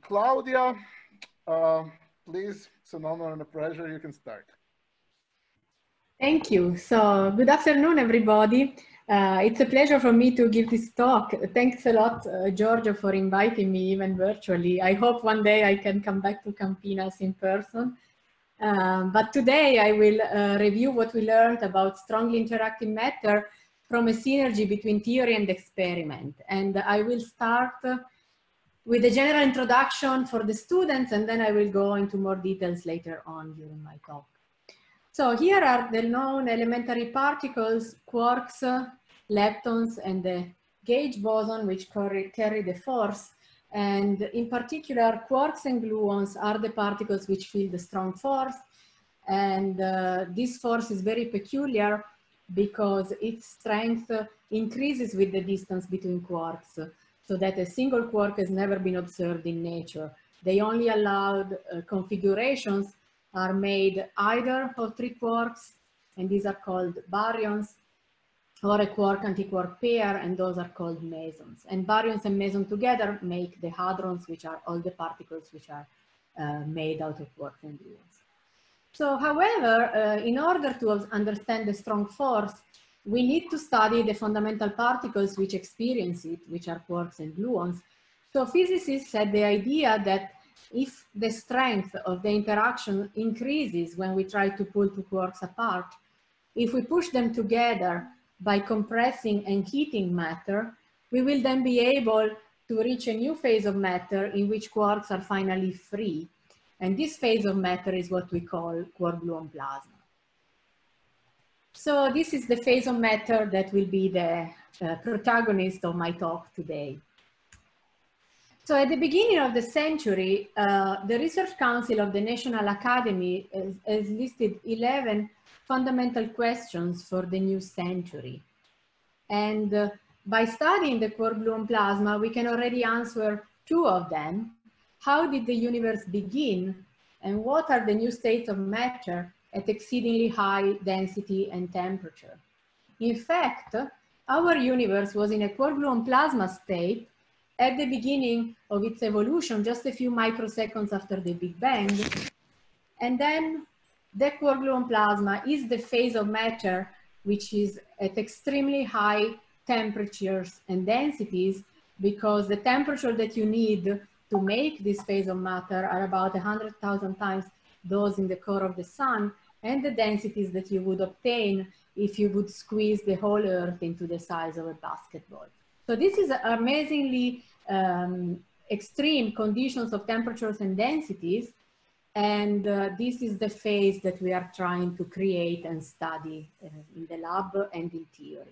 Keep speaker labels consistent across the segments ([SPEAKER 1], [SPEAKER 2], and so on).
[SPEAKER 1] Claudia, uh, please, it's an honor and a pleasure. You can start.
[SPEAKER 2] Thank you. So good afternoon, everybody. It's a pleasure for me to give this talk. Thanks a lot, Giorgio, for inviting me even virtually. I hope one day I can come back to Campinas in person. But today I will review what we learned about strongly interacting matter from a synergy between theory and experiment. And I will start with a general introduction for the students, and then I will go into more details later on during my talk. So here are the known elementary particles, quarks, leptons, and the gauge boson, which carry the force. And in particular, quarks and gluons are the particles which feel the strong force. And this force is very peculiar because its strength increases with the distance between quarks, so that a single quark has never been observed in nature. They only allowed configurations are made either of three quarks, and these are called baryons, or a quark-antiquark pair, and those are called mesons. And baryons and mesons together make the hadrons, which are all the particles which are made out of quarks and gluons. So, however, in order to understand the strong force, we need to study the fundamental particles which experience it, which are quarks and gluons. So physicists had the idea that if the strength of the interaction increases when we try to pull two quarks apart, if we push them together by compressing and heating matter, we will then be able to reach a new phase of matter in which quarks are finally free. And this phase of matter is what we call quark-gluon plasma. So this is the phase of matter that will be the protagonist of my talk today. So at the beginning of the century, the Research Council of the National Academy has listed 11 fundamental questions for the new century. And by studying the quark-gluon plasma, we can already answer two of them. How did the universe begin? And what are the new states of matter at exceedingly high density and temperature? In fact, our universe was in a quark-gluon plasma state at the beginning of its evolution, just a few microseconds after the Big Bang. And then the quark-gluon plasma is the phase of matter which is at extremely high temperatures and densities, because the temperature that you need to make this phase of matter are about 100,000 times those in the core of the sun, and the densities that you would obtain if you would squeeze the whole Earth into the size of a basketball. So this is amazingly extreme conditions of temperatures and densities, and this is the phase that we are trying to create and study in the lab and in theory.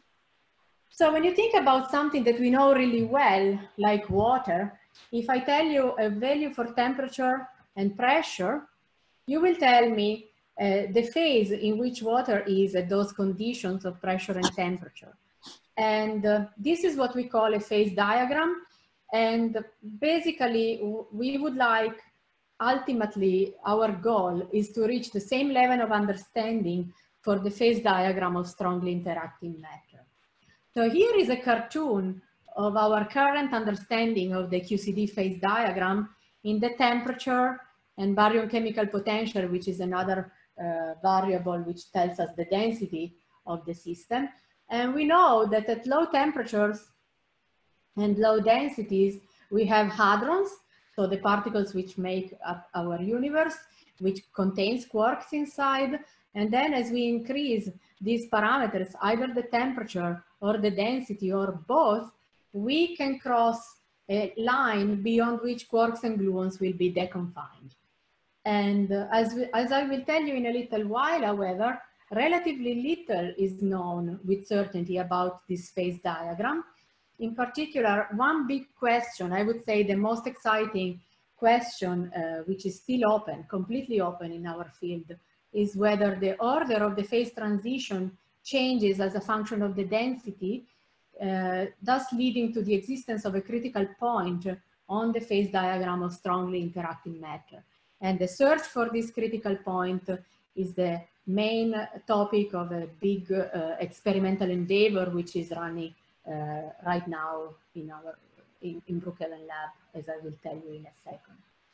[SPEAKER 2] So when you think about something that we know really well, like water, if I tell you a value for temperature and pressure, you will tell me the phase in which water is at those conditions of pressure and temperature. And this is what we call a phase diagram. And basically, we would like, ultimately, our goal is to reach the same level of understanding for the phase diagram of strongly interacting matter. So here is a cartoon of our current understanding of the QCD phase diagram in the temperature and baryon chemical potential, which is another variable which tells us the density of the system. And we know that at low temperatures and low densities, we have hadrons, so the particles which make up our universe, which contains quarks inside. And then as we increase these parameters, either the temperature or the density or both, we can cross a line beyond which quarks and gluons will be deconfined. And as I will tell you in a little while, however, relatively little is known with certainty about this phase diagram. In particular, one big question, I would say the most exciting question, which is still open, completely open in our field, is whether the order of the phase transition changes as a function of the density, thus leading to the existence of a critical point on the phase diagram of strongly interacting matter. And the search for this critical point is the main topic of a big experimental endeavor which is running right now in our in Brookhaven lab, as I will tell you in a second.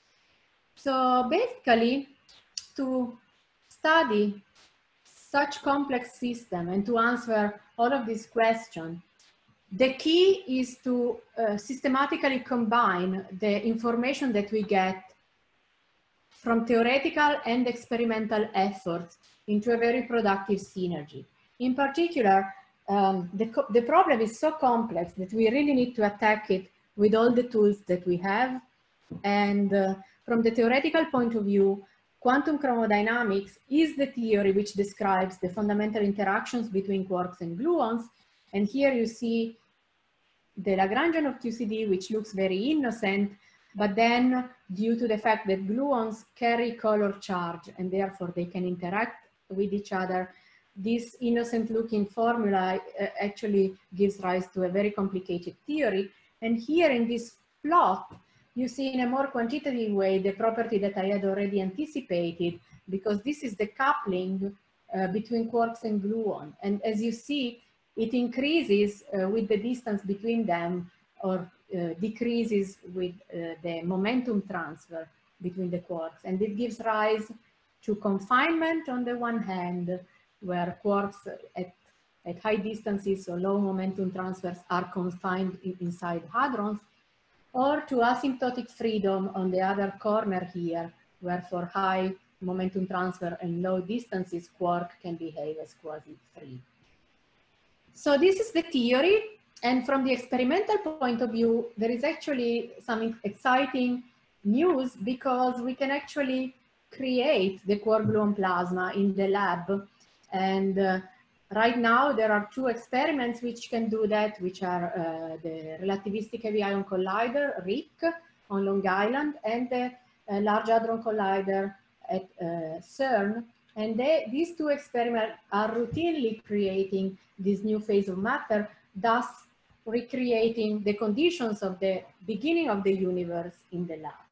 [SPEAKER 2] So basically, to study such complex system and to answer all of these questions, the key is to systematically combine the information that we get from theoretical and experimental efforts into a very productive synergy. In particular, the problem is so complex that we really need to attack it with all the tools that we have. And from the theoretical point of view, quantum chromodynamics is the theory which describes the fundamental interactions between quarks and gluons. And here you see the Lagrangian of QCD, which looks very innocent, but then due to the fact that gluons carry color charge and therefore they can interact with each other, this innocent looking formula actually gives rise to a very complicated theory. And here in this plot, you see in a more quantitative way the property that I had already anticipated, because this is the coupling between quarks and gluon. And as you see, it increases with the distance between them, or decreases with the momentum transfer between the quarks. And it gives rise to confinement on the one hand, where quarks at high distances or low momentum transfers are confined inside hadrons, or to asymptotic freedom on the other corner here, where for high momentum transfer and low distances, quark can behave as quasi-free. So this is the theory. And from the experimental point of view, there is actually some exciting news, because we can actually create the quark-gluon plasma in the lab. And right now there are two experiments which can do that, which are the Relativistic Heavy Ion Collider, RHIC, on Long Island, and the Large Hadron Collider at CERN. And these two experiments are routinely creating this new phase of matter, thus recreating the conditions of the beginning of the universe in the lab.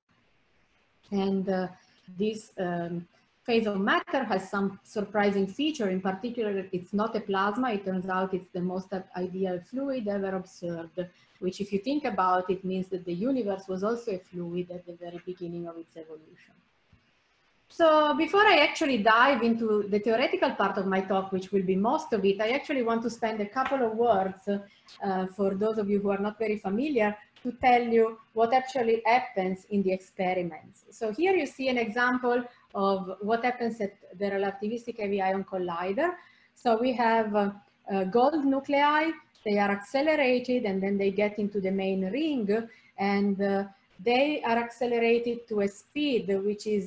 [SPEAKER 2] And this phase of matter has some surprising feature. In particular, it's not a plasma. It turns out it's the most ideal fluid ever observed, which, if you think about it, means that the universe was also a fluid at the very beginning of its evolution. So before I actually dive into the theoretical part of my talk, which will be most of it, I actually want to spend a couple of words for those of you who are not very familiar, to tell you what actually happens in the experiments. So here you see an example of what happens at the Relativistic Heavy Ion Collider. So we have gold nuclei, they are accelerated, and then they get into the main ring, and they are accelerated to a speed which is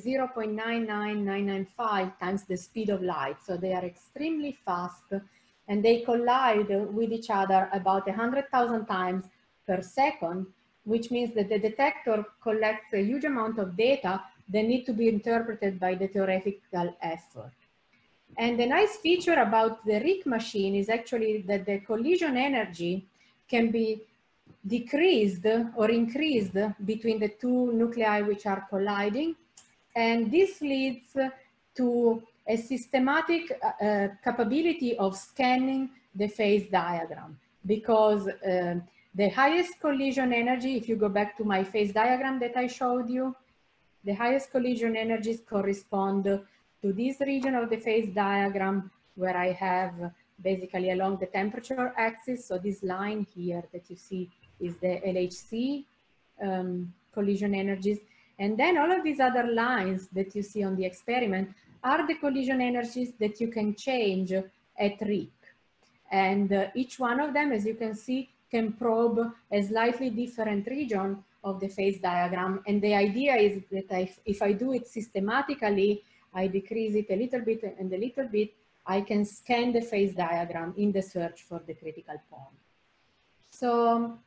[SPEAKER 2] 0.99995 times the speed of light. So they are extremely fast, and they collide with each other about 100,000 times per second, which means that the detector collects a huge amount of data that need to be interpreted by the theoretical effort. And the nice feature about the RHIC machine is actually that the collision energy can be decreased or increased between the two nuclei which are colliding. And this leads to a systematic capability of scanning the phase diagram, because the highest collision energy, if you go back to my phase diagram that I showed you, the highest collision energies correspond to this region of the phase diagram, where I have basically along the temperature axis. So this line here that you see is the LHC collision energies. And then all of these other lines that you see on the experiment are the collision energies that you can change at RHIC. And each one of them, as you can see, can probe a slightly different region of the phase diagram. And the idea is that if I do it systematically, I decrease it a little bit and a little bit, I can scan the phase diagram in the search for the critical point. So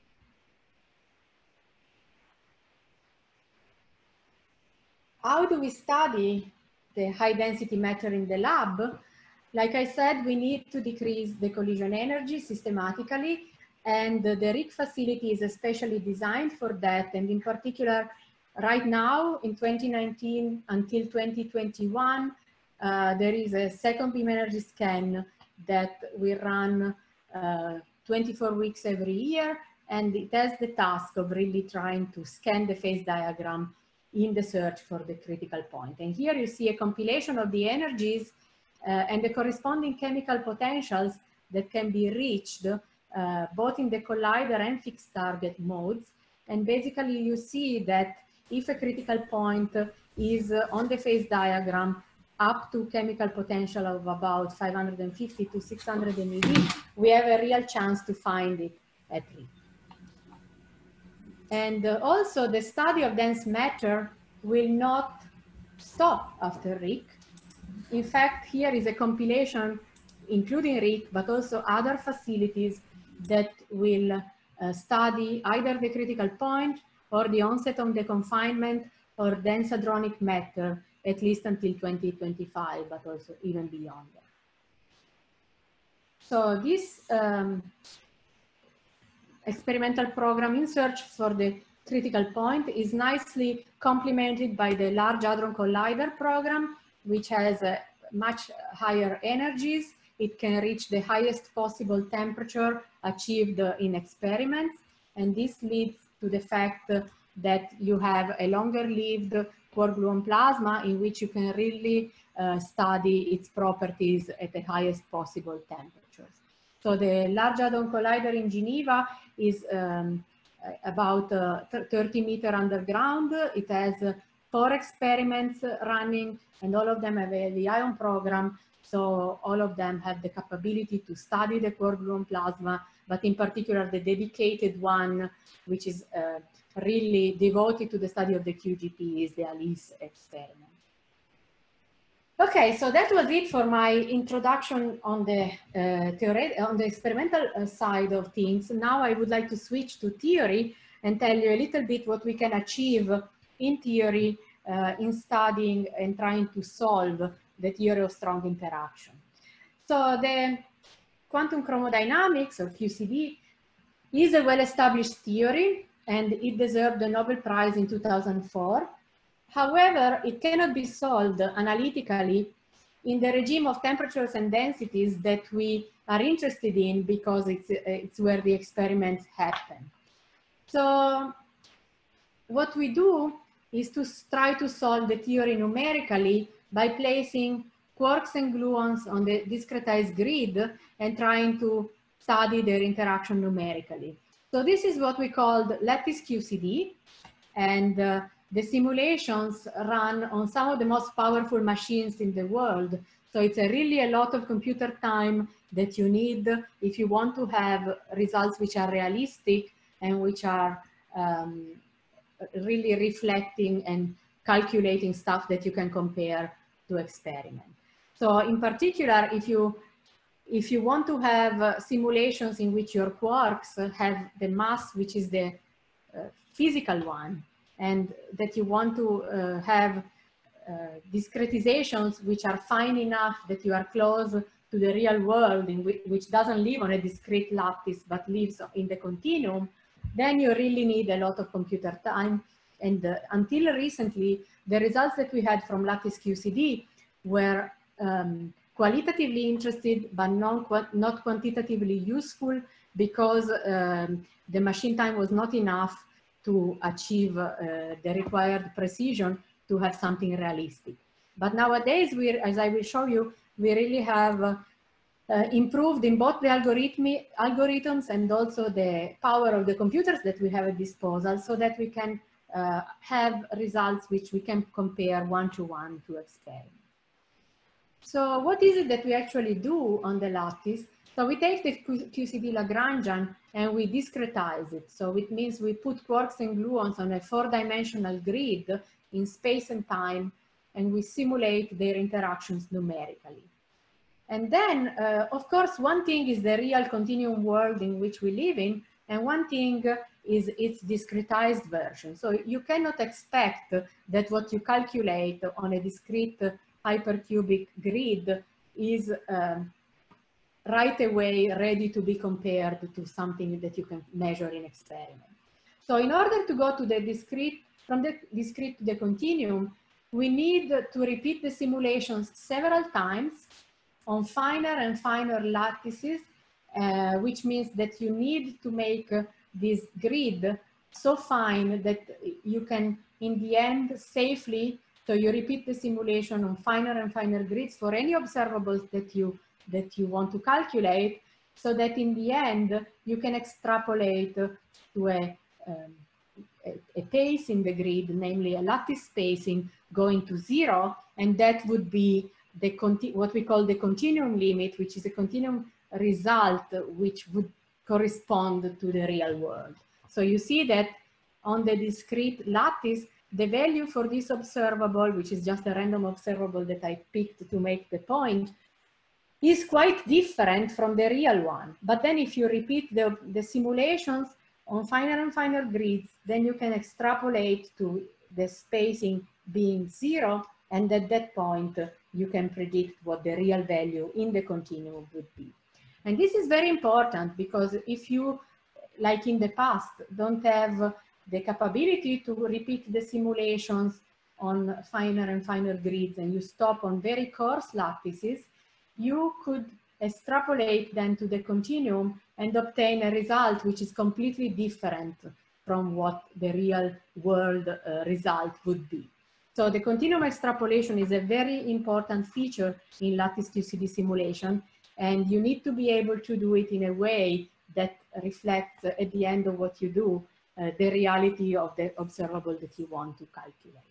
[SPEAKER 2] how do we study the high density matter in the lab? Like I said, we need to decrease the collision energy systematically, and the RHIC facility is especially designed for that. And in particular, right now in 2019 until 2021, there is a second beam energy scan that we run 24 weeks every year. and it has the task of really trying to scan the phase diagram in the search for the critical point. And here you see a compilation of the energies and the corresponding chemical potentials that can be reached both in the collider and fixed target modes. And basically you see that if a critical point is on the phase diagram up to chemical potential of about 550 to 600 MeV, we have a real chance to find it at RHIC. And also the study of dense matter will not stop after RHIC. In fact, here is a compilation including RHIC, but also other facilities that will study either the critical point or the onset of the confinement or dense hadronic matter, at least until 2025, but also even beyond that. So this experimental program in search for the critical point is nicely complemented by the Large Hadron Collider program, which has much higher energies. It can reach the highest possible temperature achieved in experiments. And this leads to the fact that you have a longer lived quark gluon plasma in which you can really study its properties at the highest possible temperatures. So the Large Hadron Collider in Geneva is about 30 meters underground. It has 4 experiments running, and all of them have a LVION program. So all of them have the capability to study the quark gluon plasma, but in particular the dedicated one, which is really devoted to the study of the QGP, is the ALICE experiment. Okay, so that was it for my introduction on the experimental side of things. Now I would like to switch to theory and tell you a little bit what we can achieve in theory in studying and trying to solve the theory of strong interaction. So the quantum chromodynamics, or QCD, is a well-established theory, and it deserved the Nobel Prize in 2004. However, it cannot be solved analytically in the regime of temperatures and densities that we are interested in, because it's where the experiments happen. So what we do is to try to solve the theory numerically by placing quarks and gluons on the discretized grid and trying to study their interaction numerically. So this is what we call lattice QCD, and the simulations run on some of the most powerful machines in the world. So it's really a lot of computer time that you need if you want to have results which are realistic and which are really reflecting and calculating stuff that you can compare to experiment. So in particular, if you want to have simulations in which your quarks have the mass, which is the physical one, and that you want to have discretizations which are fine enough that you are close to the real world, which doesn't live on a discrete lattice but lives in the continuum, then you really need a lot of computer time. And until recently, the results that we had from lattice QCD were qualitatively interested but not quantitatively useful, because the machine time was not enough to achieve the required precision to have something realistic. But nowadays, as I will show you, we really have improved in both the algorithms and also the power of the computers that we have at disposal, so that we can have results which we can compare one-to-one to experiments. So what is it that we actually do on the lattice? So we take the QCD Lagrangian and we discretize it. So it means we put quarks and gluons on a 4-dimensional grid in space and time, and we simulate their interactions numerically. And then, of course, one thing is the real continuum world in which we live in, and one thing is its discretized version. So you cannot expect that what you calculate on a discrete hypercubic grid is right away ready to be compared to something that you can measure in experiment. So in order to go to the discrete, from the discrete to the continuum, we need to repeat the simulations several times on finer and finer lattices, which means that you need to make this grid so fine that you can, in the end, safely, so you repeat the simulation on finer and finer grids for any observables that you want to calculate, so that in the end, you can extrapolate to a pace in the grid, namely a lattice spacing going to 0, and that would be the what we call the continuum limit, which is a continuum result which would correspond to the real world. So you see that on the discrete lattice, the value for this observable, which is just a random observable that I picked to make the point, is quite different from the real one. But then if you repeat the simulations on finer and finer grids, then you can extrapolate to the spacing being 0, and at that point, you can predict what the real value in the continuum would be. And this is very important because if you, like in the past, don't have the capability to repeat the simulations on finer and finer grids and you stop on very coarse lattices, you could extrapolate then to the continuum and obtain a result which is completely different from what the real world result would be. So the continuum extrapolation is a very important feature in lattice QCD simulation, and you need to be able to do it in a way that reflects at the end of what you do, the reality of the observable that you want to calculate.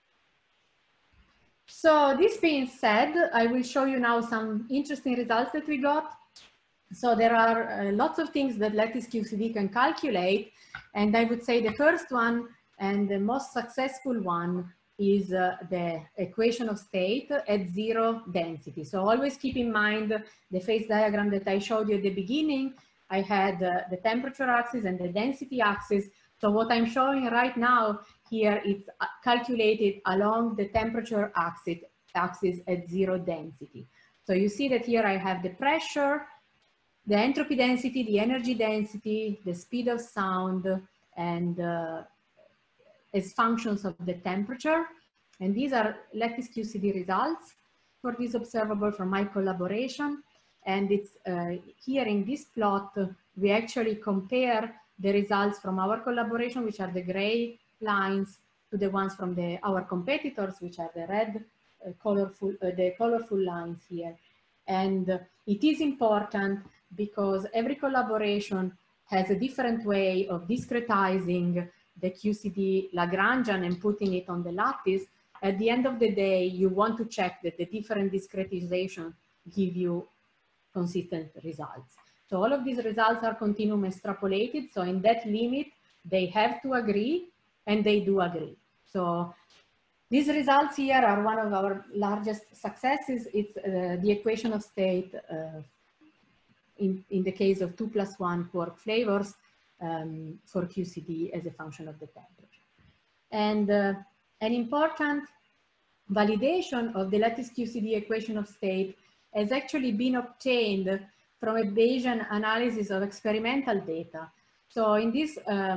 [SPEAKER 2] So this being said, I will show you now some interesting results that we got. So there are lots of things that lattice QCD can calculate, and I would say the first one and the most successful one is the equation of state at 0 density. So always keep in mind the phase diagram that I showed you at the beginning. I had the temperature axis and the density axis. So what I'm showing right now here is calculated along the temperature axis at 0 density. So you see that here I have the pressure, the entropy density, the energy density, the speed of sound, and as functions of the temperature. And these are lattice QCD results for this observable from my collaboration. And it's here in this plot, we actually compare the results from our collaboration, which are the gray lines, to the ones from our competitors, which are the red colorful lines here. And it is important because every collaboration has a different way of discretizing the QCD Lagrangian and putting it on the lattice. At the end of the day, you want to check that the different discretization give you consistent results. So all of these results are continuum extrapolated. So in that limit, they have to agree, and they do agree. So these results here are one of our largest successes. It's the equation of state in the case of 2+1 quark flavors for QCD as a function of the temperature. And an important validation of the lattice QCD equation of state has actually been obtained from a Bayesian analysis of experimental data. So in this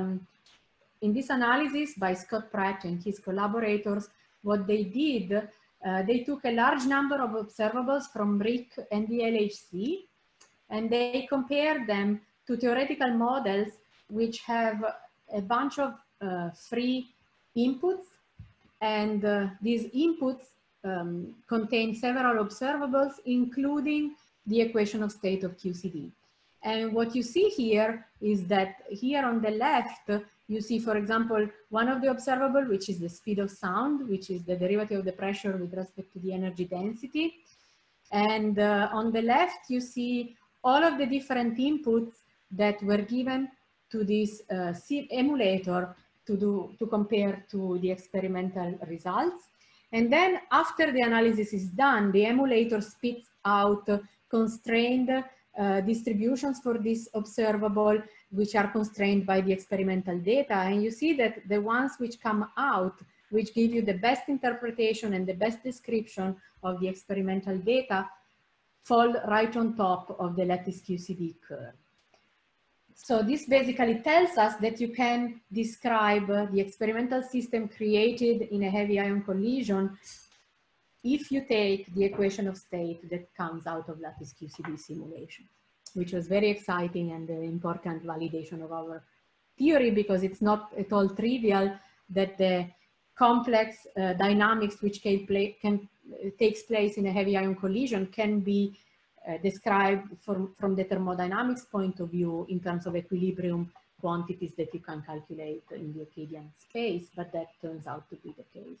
[SPEAKER 2] analysis by Scott Pratt and his collaborators, what they did, they took a large number of observables from RHIC and the LHC, and they compared them to theoretical models which have a bunch of free inputs, and these inputs contain several observables, including the equation of state of QCD. And what you see here is that here on the left, you see, for example, one of the observable, which is the speed of sound, which is the derivative of the pressure with respect to the energy density. And on the left, you see all of the different inputs that were given to this emulator to compare to the experimental results. And then after the analysis is done, the emulator spits out constrained distributions for this observable, which are constrained by the experimental data. And you see that the ones which come out, which give you the best interpretation and the best description of the experimental data, fall right on top of the lattice QCD curve. So this basically tells us that you can describe the experimental system created in a heavy ion collision if you take the equation of state that comes out of lattice QCD simulation, which was very exciting and an important validation of our theory, because it's not at all trivial that the complex dynamics which takes place in a heavy ion collision can be described from the thermodynamics point of view in terms of equilibrium quantities that you can calculate in the Euclidean space, but that turns out to be the case.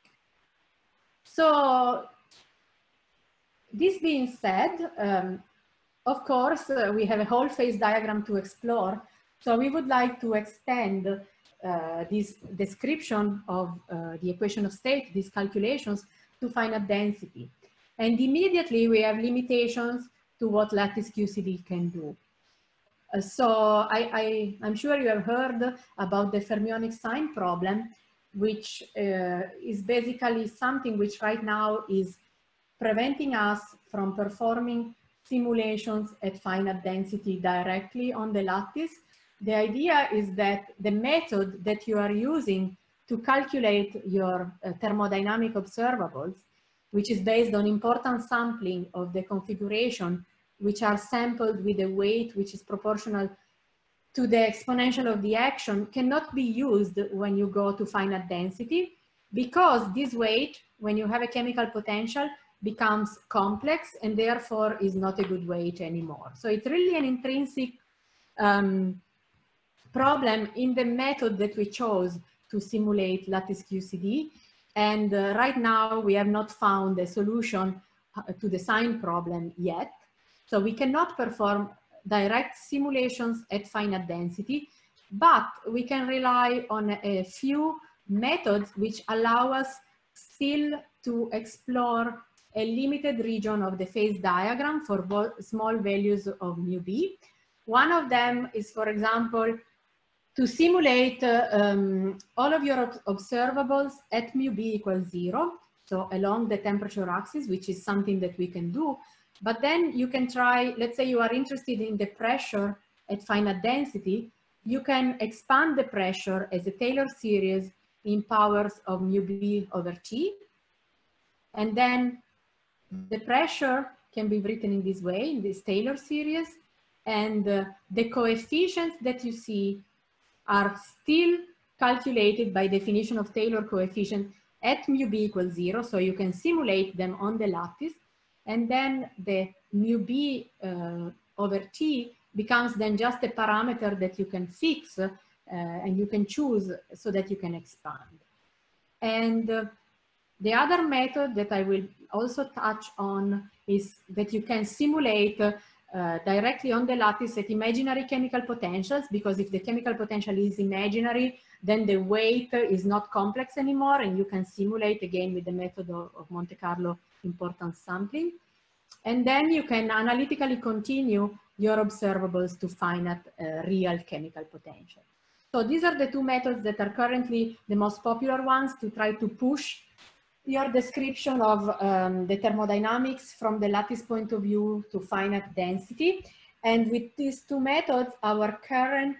[SPEAKER 2] So this being said, of course, we have a whole phase diagram to explore. So we would like to extend this description of the equation of state, these calculations, to finite density. And immediately we have limitations to what lattice QCD can do. So I'm sure you have heard about the fermionic sign problem, which is basically something which right now is preventing us from performing simulations at finite density directly on the lattice. The idea is that the method that you are using to calculate your thermodynamic observables, which is based on importance sampling of the configuration, which are sampled with a weight which is proportional to the exponential of the action, cannot be used when you go to finite density, because this weight, when you have a chemical potential, becomes complex and therefore is not a good weight anymore. So it's really an intrinsic problem in the method that we chose to simulate lattice QCD. And right now we have not found a solution to the sign problem yet. So we cannot perform direct simulations at finite density, but we can rely on a few methods which allow us still to explore a limited region of the phase diagram for small values of mu b. One of them is, for example, to simulate all of your observables at mu b equals 0, so along the temperature axis, which is something that we can do. But then you can try, let's say you are interested in the pressure at finite density, you can expand the pressure as a Taylor series in powers of mu b over T. And then the pressure can be written in this way, in this Taylor series. And the coefficients that you see are still calculated by definition of Taylor coefficient at mu b equals 0. So you can simulate them on the lattice. And then the mu b over T becomes then just a parameter that you can fix and you can choose so that you can expand. And the other method that I will also touch on is that you can simulate directly on the lattice at imaginary chemical potentials, because if the chemical potential is imaginary, then the weight is not complex anymore, and you can simulate again with the method of Monte Carlo importance sampling. And then you can analytically continue your observables to finite real chemical potential. So these are the two methods that are currently the most popular ones to try to push your description of the thermodynamics from the lattice point of view to finite density. And with these two methods, our current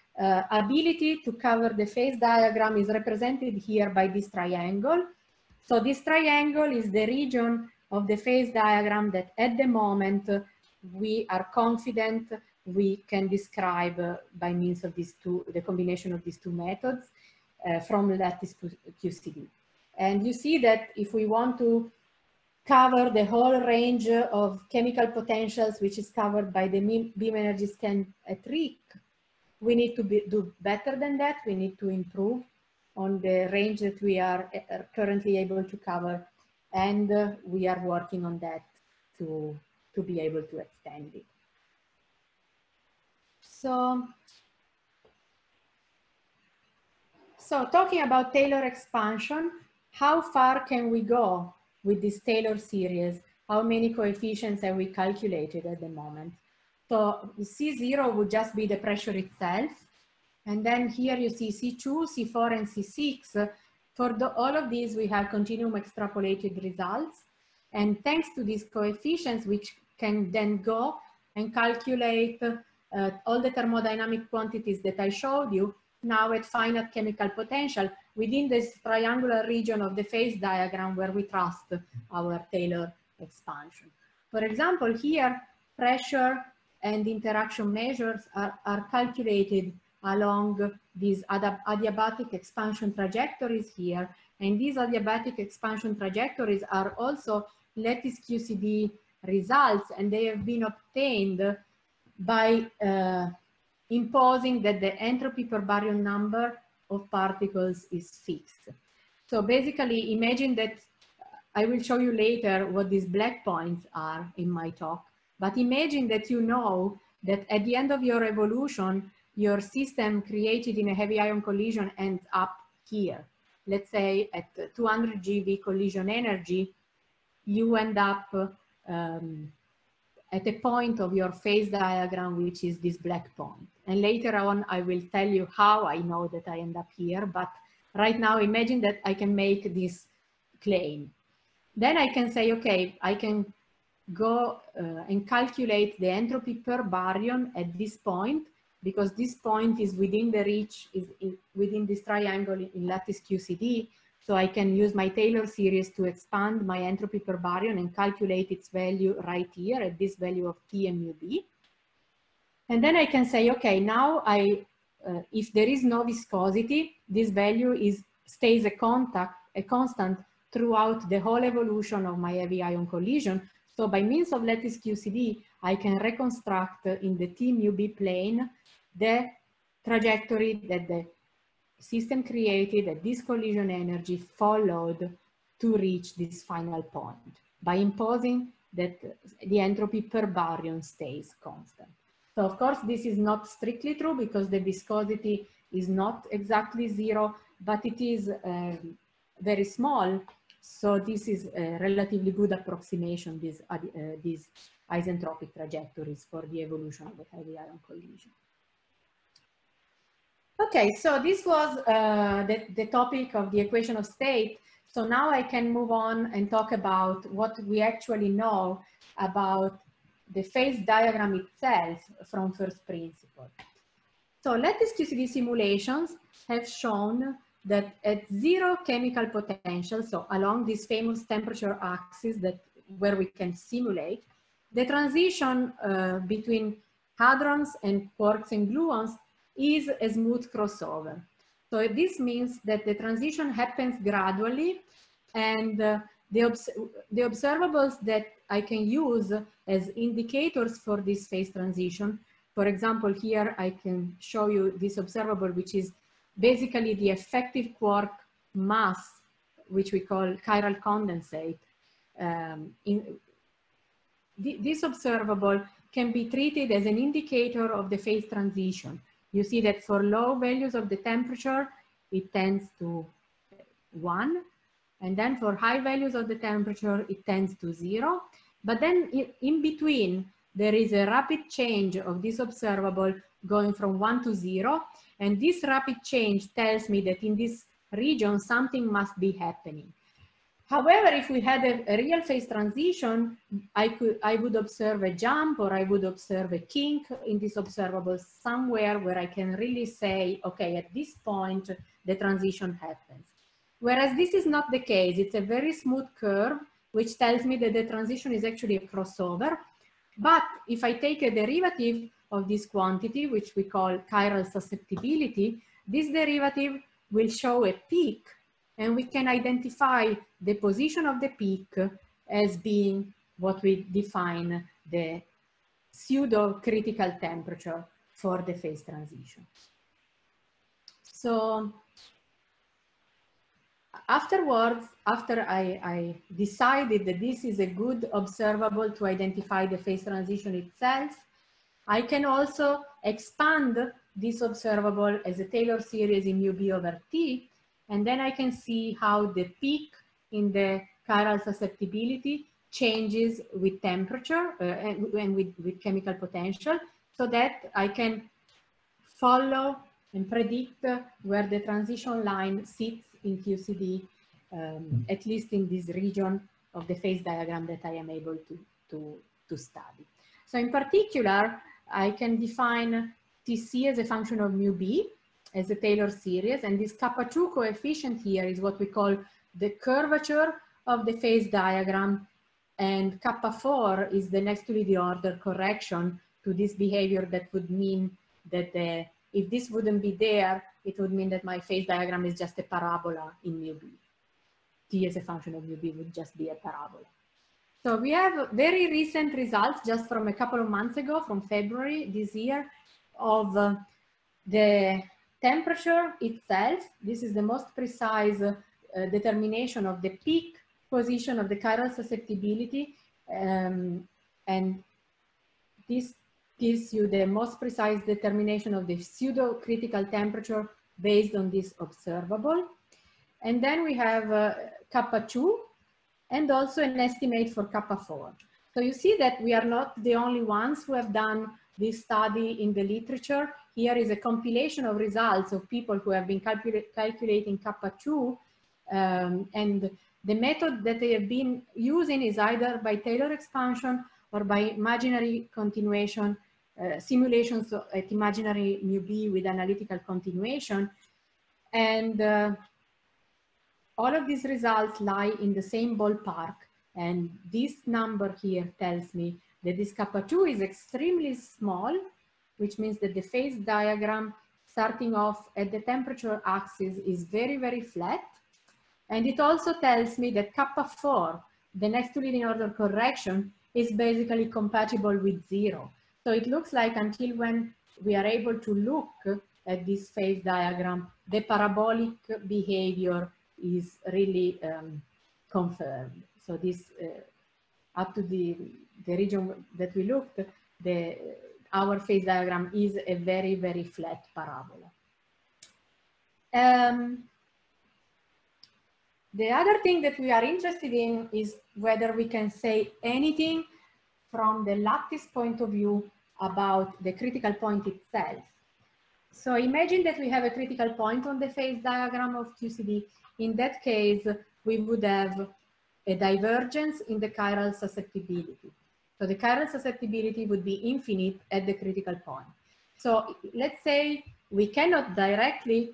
[SPEAKER 2] ability to cover the phase diagram is represented here by this triangle. So this triangle is the region of the phase diagram that at the moment we are confident we can describe by means of these two, the combination of these two methods from lattice QCD. And you see that if we want to cover the whole range of chemical potentials, which is covered by the beam energy scan at RHIC, we need to do better than that. We need to improve on the range that we are currently able to cover. And we are working on that to be able to extend it. So talking about Taylor expansion, how far can we go with this Taylor series? How many coefficients have we calculated at the moment? So C0 would just be the pressure itself. And then here you see C2, C4, and C6. For all of these, we have continuum extrapolated results. And thanks to these coefficients, which can then go and calculate all the thermodynamic quantities that I showed you, now at finite chemical potential within this triangular region of the phase diagram where we trust our Taylor expansion. For example, here, pressure and interaction measures are calculated along these adiabatic expansion trajectories here. And these adiabatic expansion trajectories are also lattice QCD results, and they have been obtained by imposing that the entropy per baryon number of particles is fixed. So basically, imagine that I will show you later what these black points are in my talk, but imagine that you know that at the end of your evolution, your system created in a heavy ion collision ends up here. Let's say at 200 GeV collision energy, you end up at a point of your phase diagram, which is this black point. And later on, I will tell you how I know that I end up here. But right now, imagine that I can make this claim. Then I can say, okay, I can go and calculate the entropy per baryon at this point, because this point is within the reach, within this triangle in lattice QCD. So I can use my Taylor series to expand my entropy per baryon and calculate its value right here at this value of T and mu B. And then I can say, okay, now if there is no viscosity, this value stays a constant throughout the whole evolution of my heavy ion collision. So by means of lattice QCD, I can reconstruct in the T mu B plane the trajectory that the system created at this collision energy followed to reach this final point by imposing that the entropy per baryon stays constant. So of course, this is not strictly true because the viscosity is not exactly zero, but it is very small. So this is a relatively good approximation, these isentropic trajectories for the evolution of a heavy ion collision. Okay, so this was the topic of the equation of state. So now I can move on and talk about what we actually know about the phase diagram itself from first principle. So lattice QCD simulations have shown that at zero chemical potential, so along this famous temperature axis where we can simulate, the transition between hadrons and quarks and gluons is a smooth crossover. So this means that the transition happens gradually, and the observables that I can use as indicators for this phase transition, for example, here I can show you this observable, which is basically the effective quark mass, which we call chiral condensate. This observable can be treated as an indicator of the phase transition. You see that for low values of the temperature, it tends to 1. And then for high values of the temperature, it tends to 0. But then in between, there is a rapid change of this observable going from 1 to 0. And this rapid change tells me that in this region, something must be happening. However, if we had a real phase transition, I would observe a jump, or I would observe a kink in this observable somewhere where I can really say, okay, at this point, the transition happens. Whereas this is not the case. It's a very smooth curve, which tells me that the transition is actually a crossover. But if I take a derivative of this quantity, which we call chiral susceptibility, this derivative will show a peak, and we can identify the position of the peak as being what we define the pseudo critical temperature for the phase transition. So afterwards, after I decided that this is a good observable to identify the phase transition itself, I can also expand this observable as a Taylor series in mu B over T, and then I can see how the peak in the chiral susceptibility changes with temperature and with chemical potential, so that I can follow and predict where the transition line sits in QCD, at least in this region of the phase diagram that I am able to study. So in particular, I can define TC as a function of mu B as a Taylor series, and this kappa 2 coefficient here is what we call the curvature of the phase diagram, and kappa 4 is the next to the order correction to this behavior that would mean that the if this wouldn't be there, it would mean that my phase diagram is just a parabola in mu b. T as a function of mu b would just be a parabola. So we have very recent results just from a couple of months ago, from February this year, of the temperature itself. This is the most precise determination of the peak position of the chiral susceptibility. And this gives you the most precise determination of the pseudo-critical temperature based on this observable. And then we have kappa 2 and also an estimate for kappa 4. So you see that we are not the only ones who have done this study in the literature. Here is a compilation of results of people who have been calculating kappa 2, and the method that they have been using is either by Taylor expansion or by imaginary continuation, simulations at imaginary mu b with analytical continuation. And all of these results lie in the same ballpark. And this number here tells me that this kappa 2 is extremely small, which means that the phase diagram starting off at the temperature axis is very, very flat. And it also tells me that kappa 4, the next to leading order correction, is basically compatible with 0. So it looks like until when we are able to look at this phase diagram, the parabolic behavior is really confirmed. So this, up to the region that we looked, our phase diagram is a very, very flat parabola. The other thing that we are interested in is whether we can say anything from the lattice point of view about the critical point itself. So imagine that we have a critical point on the phase diagram of QCD. In that case, we would have a divergence in the chiral susceptibility. So the chiral susceptibility would be infinite at the critical point. So let's say we cannot directly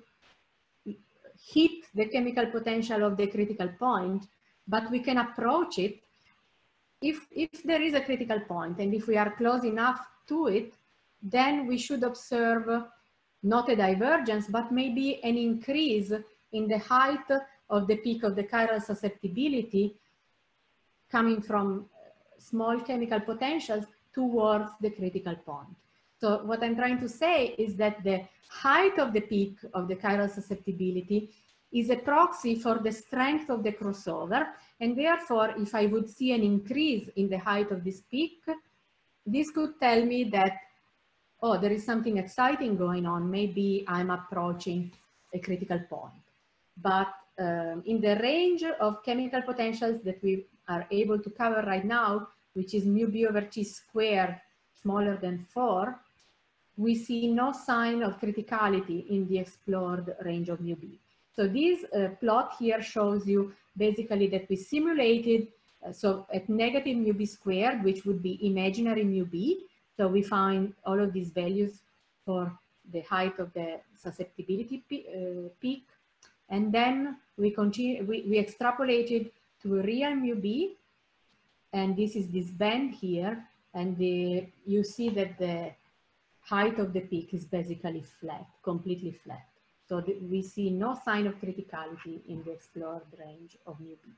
[SPEAKER 2] hit the chemical potential of the critical point, but we can approach it if there is a critical point, and if we are close enough to it, then we should observe not a divergence, but maybe an increase in the height of the peak of the chiral susceptibility coming from small chemical potentials towards the critical point. So what I'm trying to say is that the height of the peak of the chiral susceptibility is a proxy for the strength of the crossover. And therefore, if I would see an increase in the height of this peak, this could tell me that, oh, there is something exciting going on. Maybe I'm approaching a critical point. But in the range of chemical potentials that we are able to cover right now, which is mu b over t squared smaller than 4, we see no sign of criticality in the explored range of mu b. So this plot here shows you basically that we simulated, so at negative mu b squared, which would be imaginary mu b. So we find all of these values for the height of the susceptibility peak. And then we continue, we extrapolated to real mu b. And this is this band here. And you see that the height of the peak is basically flat, completely flat. So we see no sign of criticality in the explored range of mu b.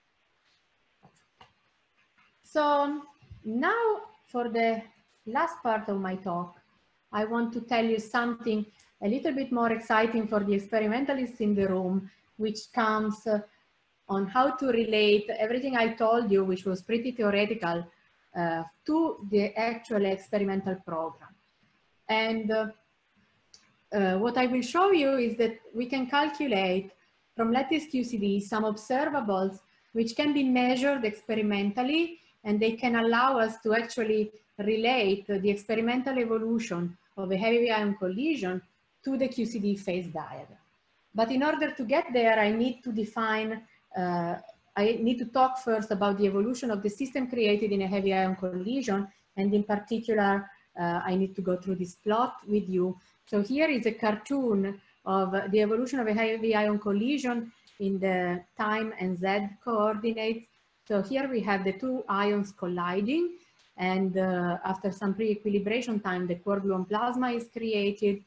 [SPEAKER 2] So now for the last part of my talk, I want to tell you something a little bit more exciting for the experimentalists in the room, which comes on how to relate everything I told you, which was pretty theoretical, to the actual experimental program. And what I will show you is that we can calculate from lattice QCD some observables which can be measured experimentally, and they can allow us to actually relate the experimental evolution of a heavy ion collision to the QCD phase diagram. But in order to get there, I need to define, I need to talk first about the evolution of the system created in a heavy ion collision. And in particular, I need to go through this plot with you. So here is a cartoon of the evolution of a heavy ion collision in the time and Z coordinates. So here we have the two ions colliding, and after some pre-equilibration time, the quark gluon plasma is created.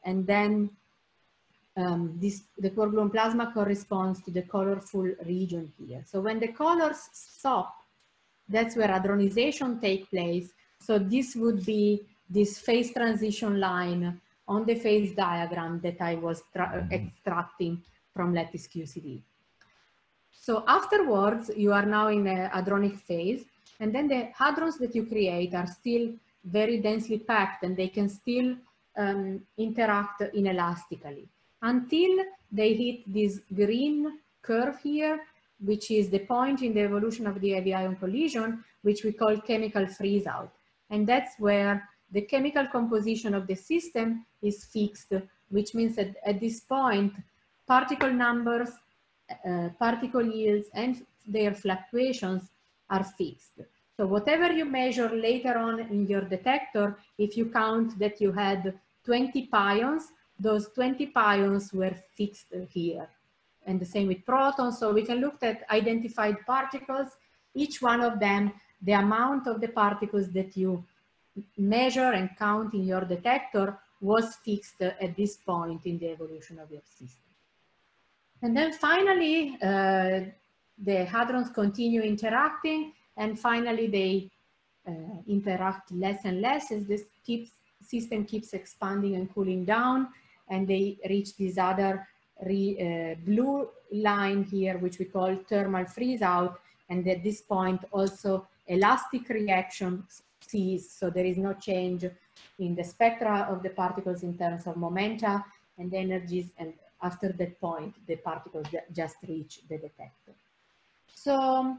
[SPEAKER 2] and then the quark gluon plasma corresponds to the colorful region here. So when the colors stop, that's where hadronization takes place. So this would be this phase transition line on the phase diagram that I was extracting from lattice QCD. So afterwards, you are now in a hadronic phase, and then the hadrons that you create are still very densely packed, and they can still interact inelastically until they hit this green curve here, which is the point in the evolution of the heavy ion collision, which we call chemical freeze out. And that's where the chemical composition of the system is fixed, which means that at this point, particle numbers, particle yields, and their fluctuations are fixed. So whatever you measure later on in your detector, if you count that you had 20 pions, those 20 pions were fixed here. And the same with protons. So we can look at identified particles, each one of them, the amount of the particles that you measure and count in your detector was fixed at this point in the evolution of your system. And then finally, the hadrons continue interacting, and finally they interact less and less as this system keeps expanding and cooling down, and they reach this other blue line here, which we call thermal freeze out. And at this point also elastic reaction cease, so there is no change in the spectra of the particles in terms of momenta and energies, and after that point the particles just reach the detector. So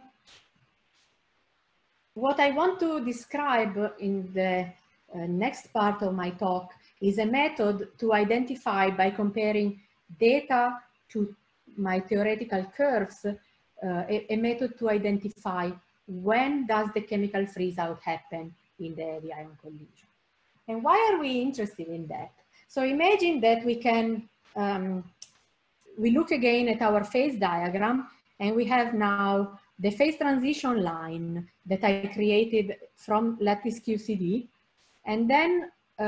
[SPEAKER 2] what I want to describe in the next part of my talk is a method to identify, by comparing data to my theoretical curves, a method to identify when does the chemical freeze out happen in the heavy ion collision. And why are we interested in that? So imagine that we can, we look again at our phase diagram, and we have now the phase transition line that I created from lattice QCD. And then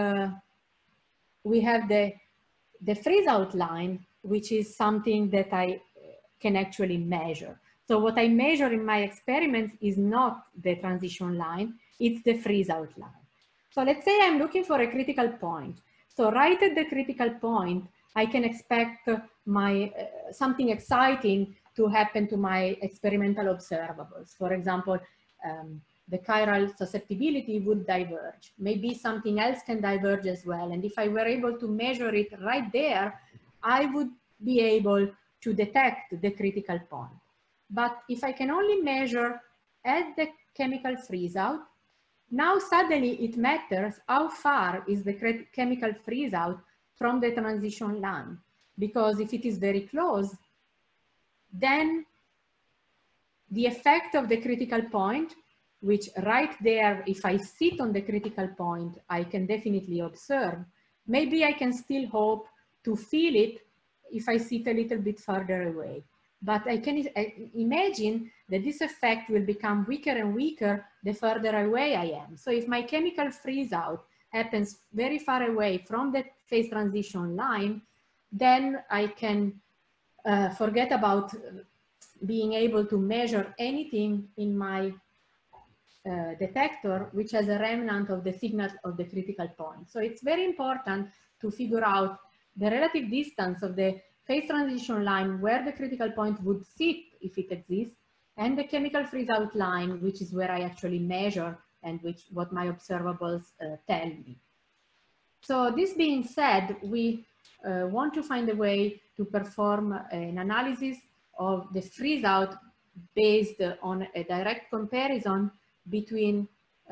[SPEAKER 2] we have the freeze out line, which is something that I can actually measure. So what I measure in my experiments is not the transition line, it's the freeze out line. So let's say I'm looking for a critical point. So right at the critical point, I can expect my something exciting to happen to my experimental observables. For example, the chiral susceptibility would diverge. Maybe something else can diverge as well. And if I were able to measure it right there, I would be able to detect the critical point. But if I can only measure at the chemical freeze out, now suddenly it matters how far is the chemical freeze out from the transition line. Because if it is very close, then the effect of the critical point, which right there, if I sit on the critical point, I can definitely observe. Maybe I can still hope to feel it if I sit a little bit further away. But I can imagine that this effect will become weaker and weaker the further away I am. So if my chemical freeze out happens very far away from the phase transition line, then I can forget about being able to measure anything in my detector which has a remnant of the signal of the critical point. So it's very important to figure out the relative distance of the phase transition line where the critical point would sit if it exists, and the chemical freeze out line, which is where I actually measure and what my observables tell me. So this being said, we want to find a way to perform an analysis of the freeze out based on a direct comparison between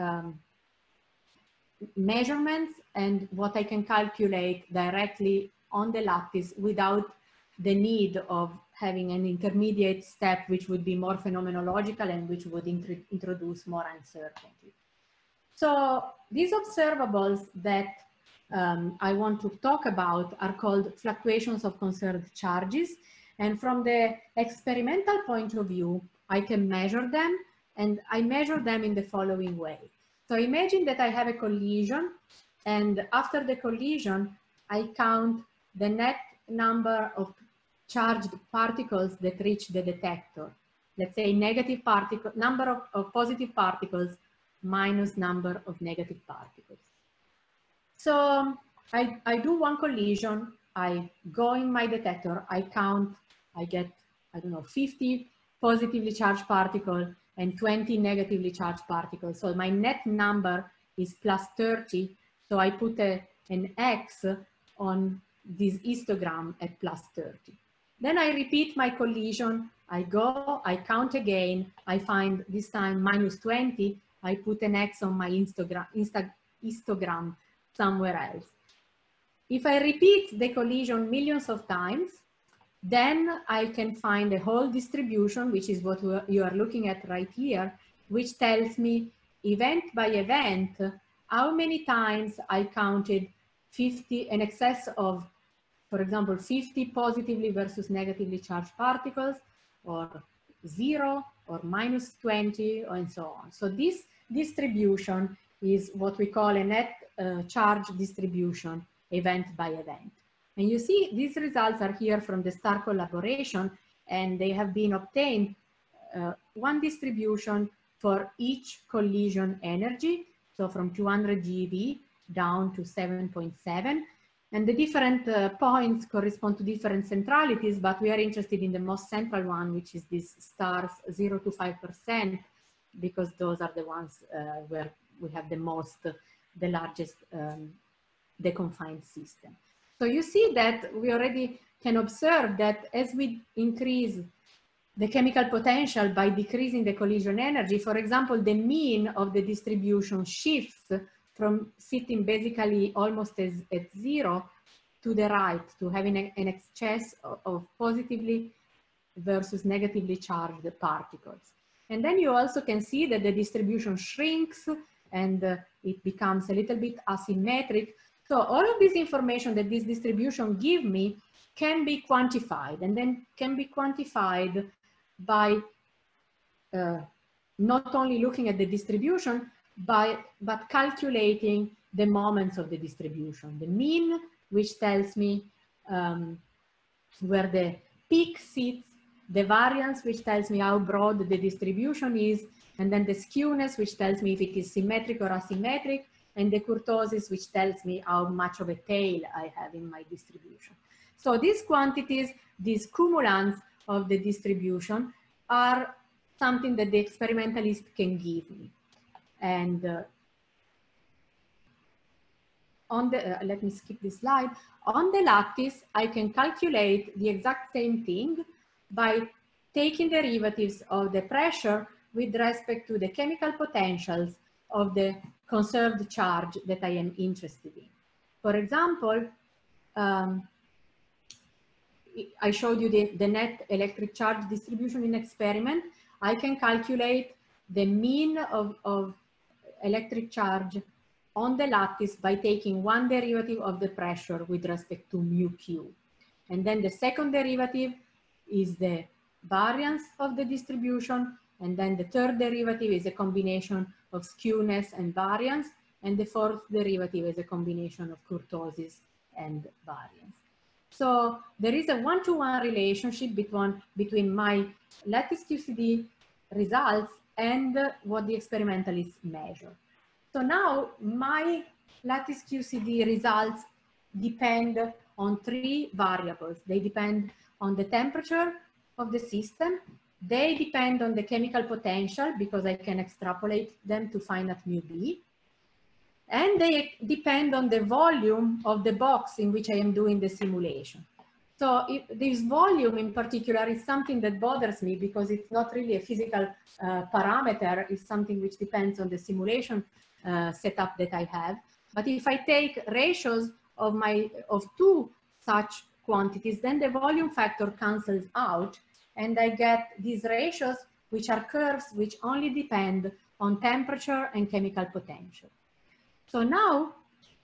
[SPEAKER 2] measurements and what I can calculate directly on the lattice without the need of having an intermediate step which would be more phenomenological and which would introduce more uncertainty. So these observables that I want to talk about are called fluctuations of conserved charges. And from the experimental point of view, I can measure them, and I measure them in the following way. So imagine that I have a collision, and after the collision, I count the net number of charged particles that reach the detector. Let's say negative particle, number of positive particles minus number of negative particles. So I do one collision, I go in my detector, I count, I get, I don't know, 50 positively charged particles and 20 negatively charged particles. So my net number is plus 30. So I put an X on this histogram at plus 30. Then I repeat my collision. I go, I count again. I find this time minus 20. I put an X on my histogram somewhere else. If I repeat the collision millions of times, then I can find a whole distribution, which is what you are looking at right here, which tells me event by event, how many times I counted 50, in excess of, for example, 50 positively versus negatively charged particles, or 0, or minus 20, and so on. So this distribution is what we call a net charge distribution, event by event. And you see, these results are here from the STAR collaboration, and they have been obtained one distribution for each collision energy. So from 200 GeV down to 7.7. And the different points correspond to different centralities, but we are interested in the most central one, which is this stars 0 to 5%, because those are the ones where we have the largest deconfined system. So you see that we already can observe that as we increase the chemical potential by decreasing the collision energy, for example, the mean of the distribution shifts from sitting basically almost at 0 to the right, to having an excess of positively versus negatively charged particles. And then you also can see that the distribution shrinks and it becomes a little bit asymmetric. So all of this information that this distribution gives me can be quantified, and then can be quantified by not only looking at the distribution, but calculating the moments of the distribution. The mean, which tells me where the peak sits, the variance, which tells me how broad the distribution is, and then the skewness, which tells me if it is symmetric or asymmetric, and the kurtosis, which tells me how much of a tail I have in my distribution. So these quantities, these cumulants of the distribution, are something that the experimentalist can give me. And on the, let me skip this slide. On the lattice, I can calculate the exact same thing by taking derivatives of the pressure with respect to the chemical potentials of the conserved charge that I am interested in. For example, I showed you the net electric charge distribution in experiment. I can calculate the mean of electric charge on the lattice by taking one derivative of the pressure with respect to mu q. And then the second derivative is the variance of the distribution. And then the third derivative is a combination of skewness and variance. And the fourth derivative is a combination of kurtosis and variance. So there is a one-to-one relationship between my lattice QCD results and what the experimentalists measure. So now my lattice QCD results depend on 3 variables. They depend on the temperature of the system. They depend on the chemical potential, because I can extrapolate them to find out mu B. And they depend on the volume of the box in which I am doing the simulation. So if this volume in particular is something that bothers me, because it's not really a physical parameter, it's something which depends on the simulation setup that I have. But if I take ratios of 2 such quantities, then the volume factor cancels out, and I get these ratios, which are curves which only depend on temperature and chemical potential. So now,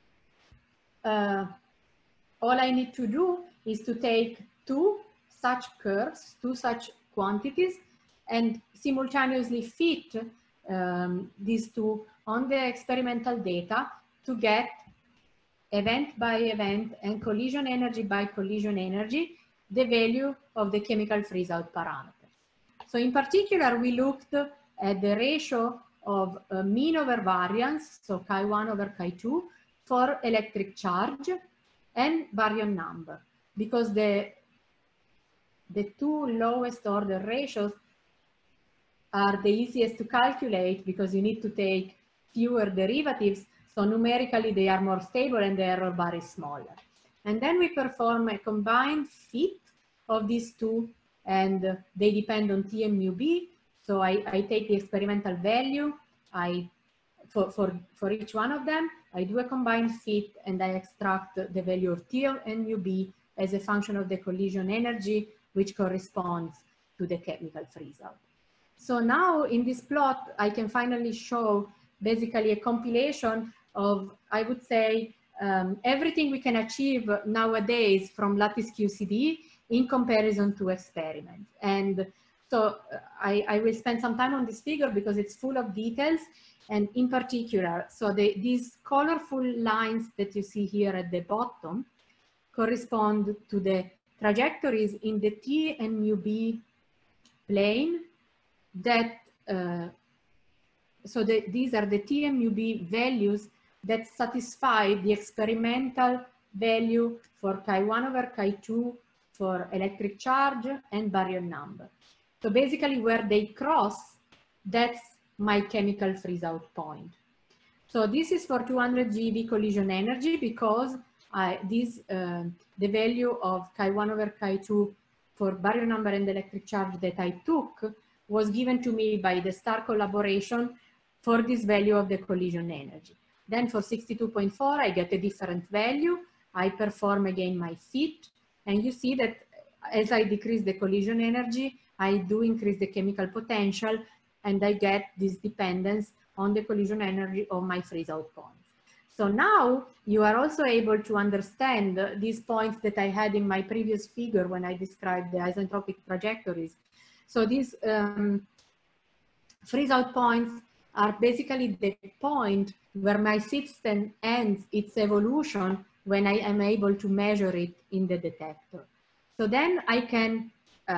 [SPEAKER 2] all I need to do is to take 2 such curves, 2 such quantities, and simultaneously fit these 2 on the experimental data to get event by event and collision energy by collision energy, the value of the chemical freeze-out parameter. So in particular, we looked at the ratio of mean over variance, so chi1 over chi2, for electric charge and baryon number, because the two lowest order ratios are the easiest to calculate because you need to take fewer derivatives. So numerically, they are more stable and the error bar is smaller. And then we perform a combined fit of these two, and they depend on T and mu B. So I take the experimental value for each one of them. I do a combined fit and I extract the value of T and mu B as a function of the collision energy, which corresponds to the chemical freeze-out. So now in this plot, I can finally show basically a compilation of, I would say, everything we can achieve nowadays from lattice QCD in comparison to experiments. And so I will spend some time on this figure because it's full of details. And in particular, so these colorful lines that you see here at the bottom correspond to the trajectories in the T and mu B plane that, these are the T and mu B values that satisfy the experimental value for chi1 over chi2 for electric charge and baryon number. So basically where they cross, that's my chemical freeze-out point. So this is for 200 GeV collision energy because the value of chi1 over chi2 for baryon number and electric charge that I took was given to me by the STAR collaboration for this value of the collision energy. Then for 62.4, I get a different value. I perform again my fit, and you see that as I decrease the collision energy, I do increase the chemical potential, and I get this dependence on the collision energy of my freeze-out points. So now you are also able to understand these points that I had in my previous figure when I described the isentropic trajectories. So these freeze-out points are basically the point where my system ends its evolution when I am able to measure it in the detector. So then I can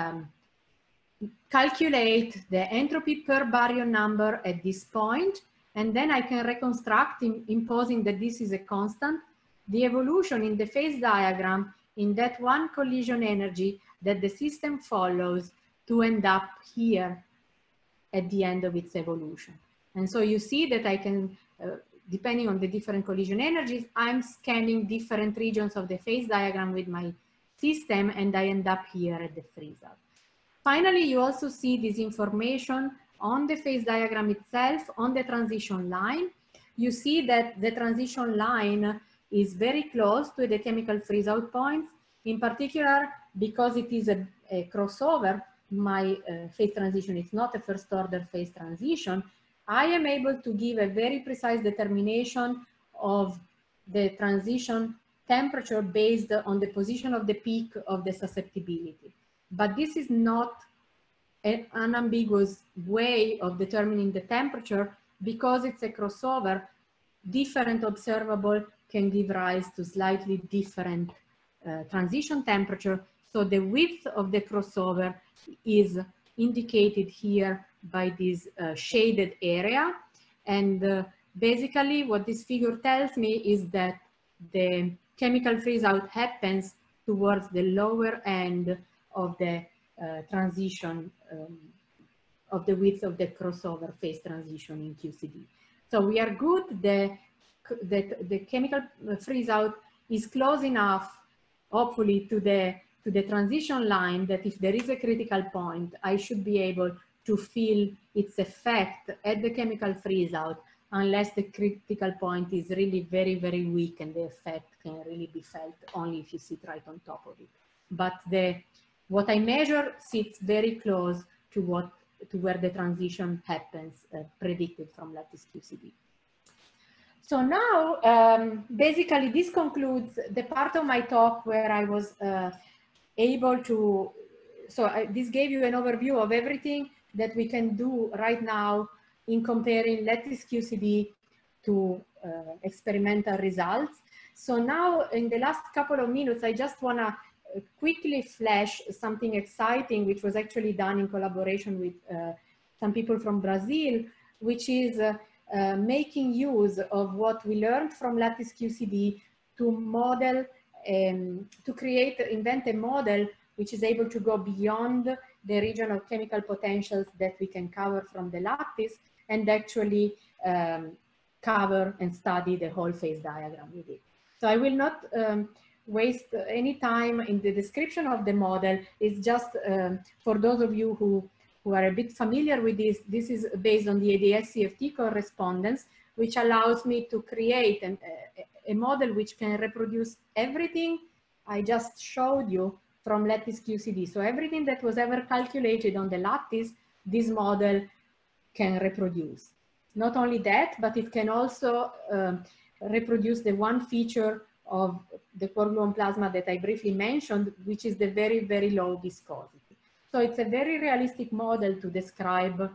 [SPEAKER 2] calculate the entropy per baryon number at this point, and then I can reconstruct, imposing that this is a constant, the evolution in the phase diagram in that one collision energy that the system follows to end up here at the end of its evolution. And so you see that I can, depending on the different collision energies, I'm scanning different regions of the phase diagram with my system, and I end up here at the freeze-out. Finally, you also see this information on the phase diagram itself, on the transition line. You see that the transition line is very close to the chemical freeze-out points. In particular, because it is a crossover, my phase transition is not a first order phase transition, I am able to give a very precise determination of the transition temperature based on the position of the peak of the susceptibility. But this is not an unambiguous way of determining the temperature because it's a crossover. Different observable can give rise to slightly different transition temperature. So the width of the crossover is indicated here by this shaded area. And basically what this figure tells me is that the chemical freeze out happens towards the lower end of the transition of the width of the crossover phase transition in QCD. So we are good. The chemical freeze out is close enough, hopefully, to the transition line that if there is a critical point, I should be able to feel its effect at the chemical freeze out, unless the critical point is really very, very weak and the effect can really be felt only if you sit right on top of it. But what I measure sits very close to where the transition happens, predicted from lattice QCD. So now, basically, this concludes the part of my talk where I was able to, this gave you an overview of everything that we can do right now in comparing lattice QCD to experimental results. So now in the last couple of minutes, I just want to quickly flash something exciting, which was actually done in collaboration with some people from Brazil, which is making use of what we learned from Lattice QCD to model, invent a model which is able to go beyond the region of chemical potentials that we can cover from the lattice and actually cover and study the whole phase diagram with it. So I will not waste any time in the description of the model. It's just for those of you who are a bit familiar with this, this is based on the ADS-CFT correspondence, which allows me to create a model which can reproduce everything I just showed you from Lattice QCD. So everything that was ever calculated on the lattice, this model can reproduce. Not only that, but it can also reproduce the one feature of the core gluon plasma that I briefly mentioned, which is the very, very low viscosity. So it's a very realistic model to describe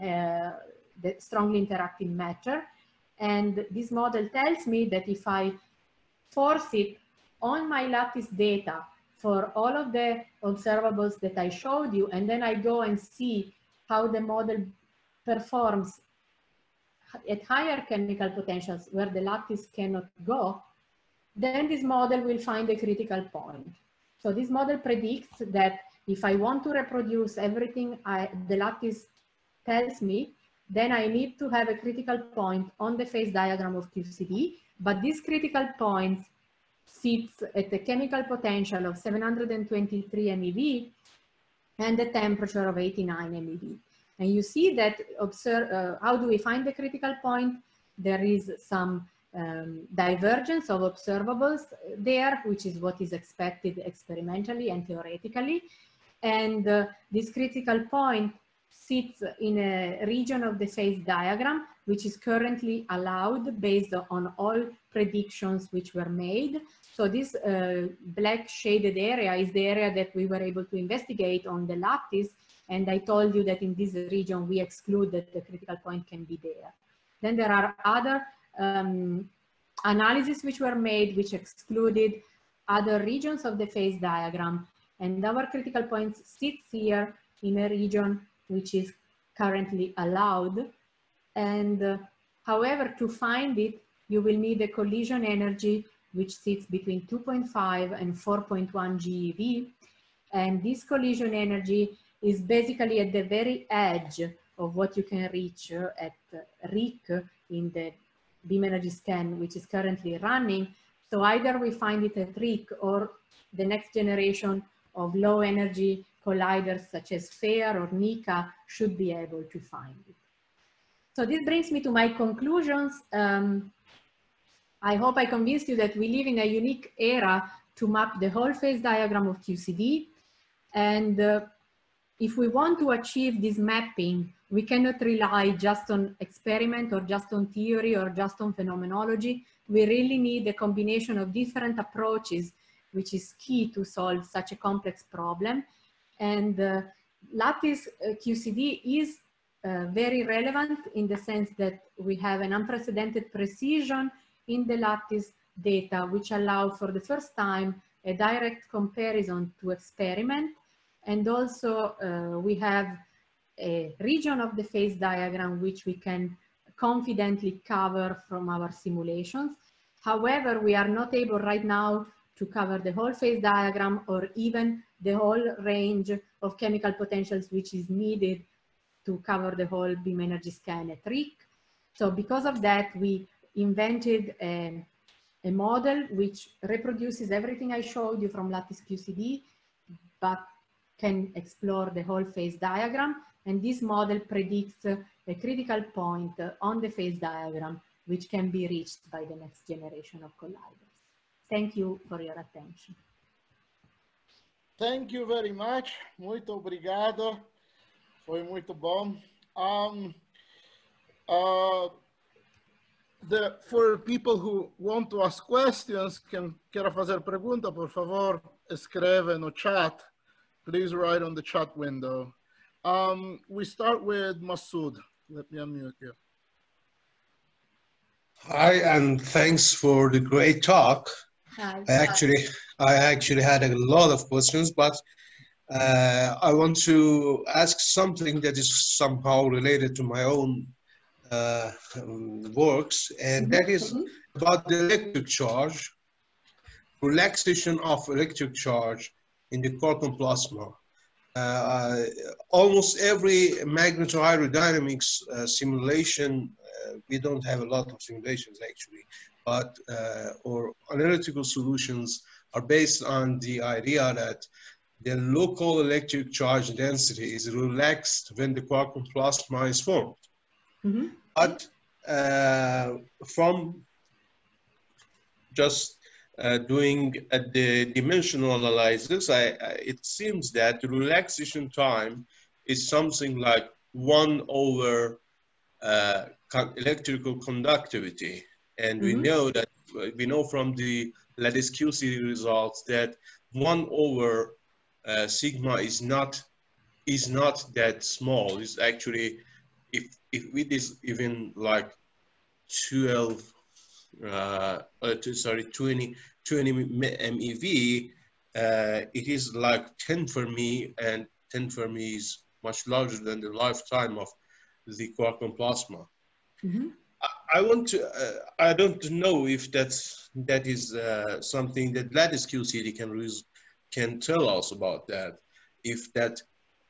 [SPEAKER 2] the strongly interacting matter. And this model tells me that if I force it on my lattice data for all of the observables that I showed you, and then I go and see how the model performs at higher chemical potentials where the lattice cannot go, then this model will find a critical point. So this model predicts that if I want to reproduce everything the lattice tells me, then I need to have a critical point on the phase diagram of QCD, but this critical point sits at a chemical potential of 723 MeV and a temperature of 89 MeV. And you see that, how do we find the critical point? There is some divergence of observables there, which is what is expected experimentally and theoretically. And this critical point sits in a region of the phase diagram, which is currently allowed based on all predictions which were made. So this black shaded area is the area that we were able to investigate on the lattice. And I told you that in this region, we exclude that the critical point can be there. Then there are other analyses which were made, which excluded other regions of the phase diagram. And our critical point sits here in a region which is currently allowed. And however, to find it, you will need a collision energy which sits between 2.5 and 4.1 GeV. And this collision energy is basically at the very edge of what you can reach at RHIC in the beam energy scan, which is currently running. So either we find it at RHIC or the next generation of low energy colliders such as FAIR or NICA should be able to find it. So this brings me to my conclusions. I hope I convinced you that we live in a unique era to map the whole phase diagram of QCD. And if we want to achieve this mapping, we cannot rely just on experiment or just on theory or just on phenomenology. We really need a combination of different approaches, which is key to solve such a complex problem. And Lattice QCD is very relevant in the sense that we have an unprecedented precision in the lattice data, which allow for the first time a direct comparison to experiment. And also we have a region of the phase diagram which we can confidently cover from our simulations. However, we are not able right now to cover the whole phase diagram or even the whole range of chemical potentials which is needed to cover the whole beam energy scan at RHIC. So because of that, we invented a model which reproduces everything I showed you from Lattice QCD, but can explore the whole phase diagram. And this model predicts a critical point on the phase diagram, which can be reached by the next generation of colliders. Thank you for your attention.
[SPEAKER 1] Thank you very much. Muito obrigado. Foi muito bom. For people who want to ask questions, queira fazer pergunta, por favor, escreve no chat. Please write on the chat window. We start with Masood. Let me unmute you.
[SPEAKER 3] Hi, and thanks for the great talk.
[SPEAKER 2] Hi.
[SPEAKER 3] I actually had a lot of questions, but I want to ask something that is somehow related to my own works, and that is about the electric charge, relaxation of electric charge in the quark and plasma. Uh, Almost every magnetoaerodynamics simulation, we don't have a lot of simulations actually, but or analytical solutions are based on the idea that the local electric charge density is relaxed when the quark and plasma is formed. But from just doing the dimensional analysis, it seems that the relaxation time is something like 1 over electrical conductivity. And we know that, we know from the lattice QCD results that 1 over sigma is not that small. It's actually, if it is even like 12 20 MeV, it is like 10 Fermi, and 10 Fermi is much larger than the lifetime of the quark and plasma. I want to, I don't know if that is something that lattice QCD can tell us about that. If that,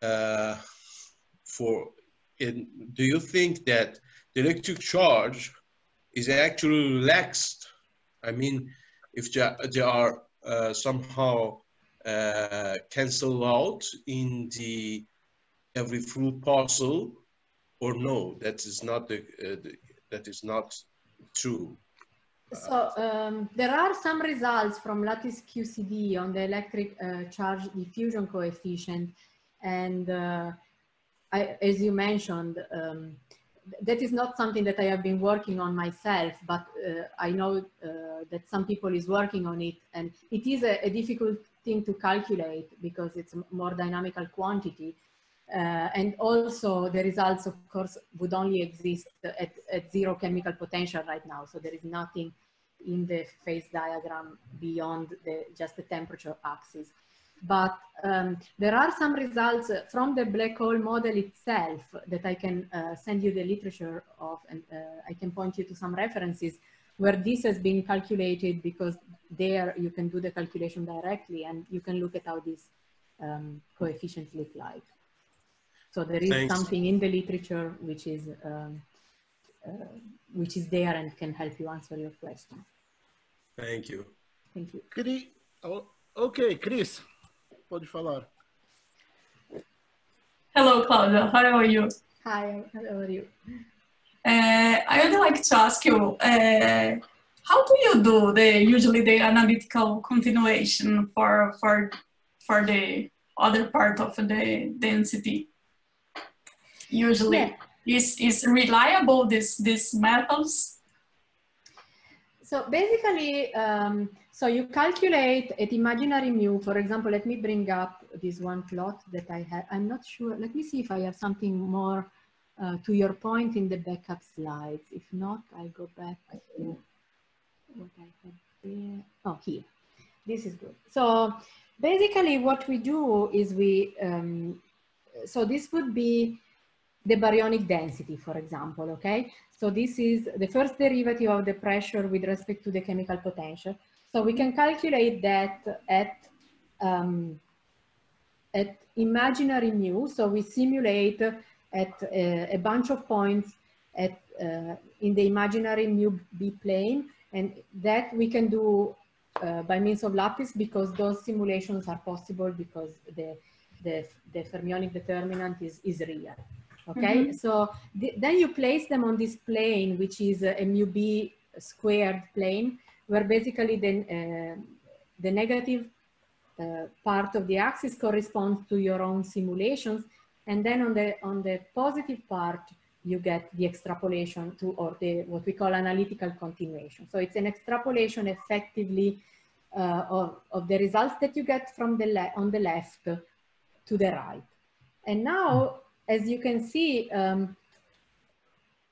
[SPEAKER 3] do you think that the electric charge is actually relaxed? I mean, if they are somehow cancelled out in the every fruit parcel, or no, that is not that is not true.
[SPEAKER 2] So there are some results from lattice QCD on the electric charge diffusion coefficient, and as you mentioned, that is not something that I have been working on myself, but I know that some people is working on it, and it is a difficult thing to calculate because it's a more dynamical quantity. And also the results, of course, would only exist at zero chemical potential right now. So there is nothing in the phase diagram beyond just the temperature axis. But there are some results from the black hole model itself that I can send you the literature of, and I can point you to some references where this has been calculated, because there you can do the calculation directly and you can look at how these coefficients look like. So there is something in the literature which is there and can help you answer your question.
[SPEAKER 3] Thank you.
[SPEAKER 2] Thank you.
[SPEAKER 1] Okay, Chris, pode falar.
[SPEAKER 4] Hello, Claudia. How are you?
[SPEAKER 2] Hi, how are you?
[SPEAKER 4] I would like to ask you, how do you do usually the analytical continuation for the other part of the density? Usually, is reliable these methods?
[SPEAKER 2] So basically, so you calculate at imaginary mu. For example, let me bring up this one plot that I had. I'm not sure. Let me see if I have something more to your point in the backup slides. If not, I'll go back to what I had there. Oh, here. This is good. So basically what we do is we, so this would be the baryonic density, for example, okay? So this is the first derivative of the pressure with respect to the chemical potential. So we can calculate that at imaginary mu. So we simulate at a bunch of points at in the imaginary mu B plane, and that we can do by means of lattice, because those simulations are possible because the fermionic determinant is real. Okay, so then you place them on this plane, which is a mu B squared plane, where basically then the negative part of the axis corresponds to your own simulations, and then on the positive part you get the extrapolation to, or the what we call analytical continuation. So it's an extrapolation effectively of the results that you get from on the left to the right. And now, as you can see,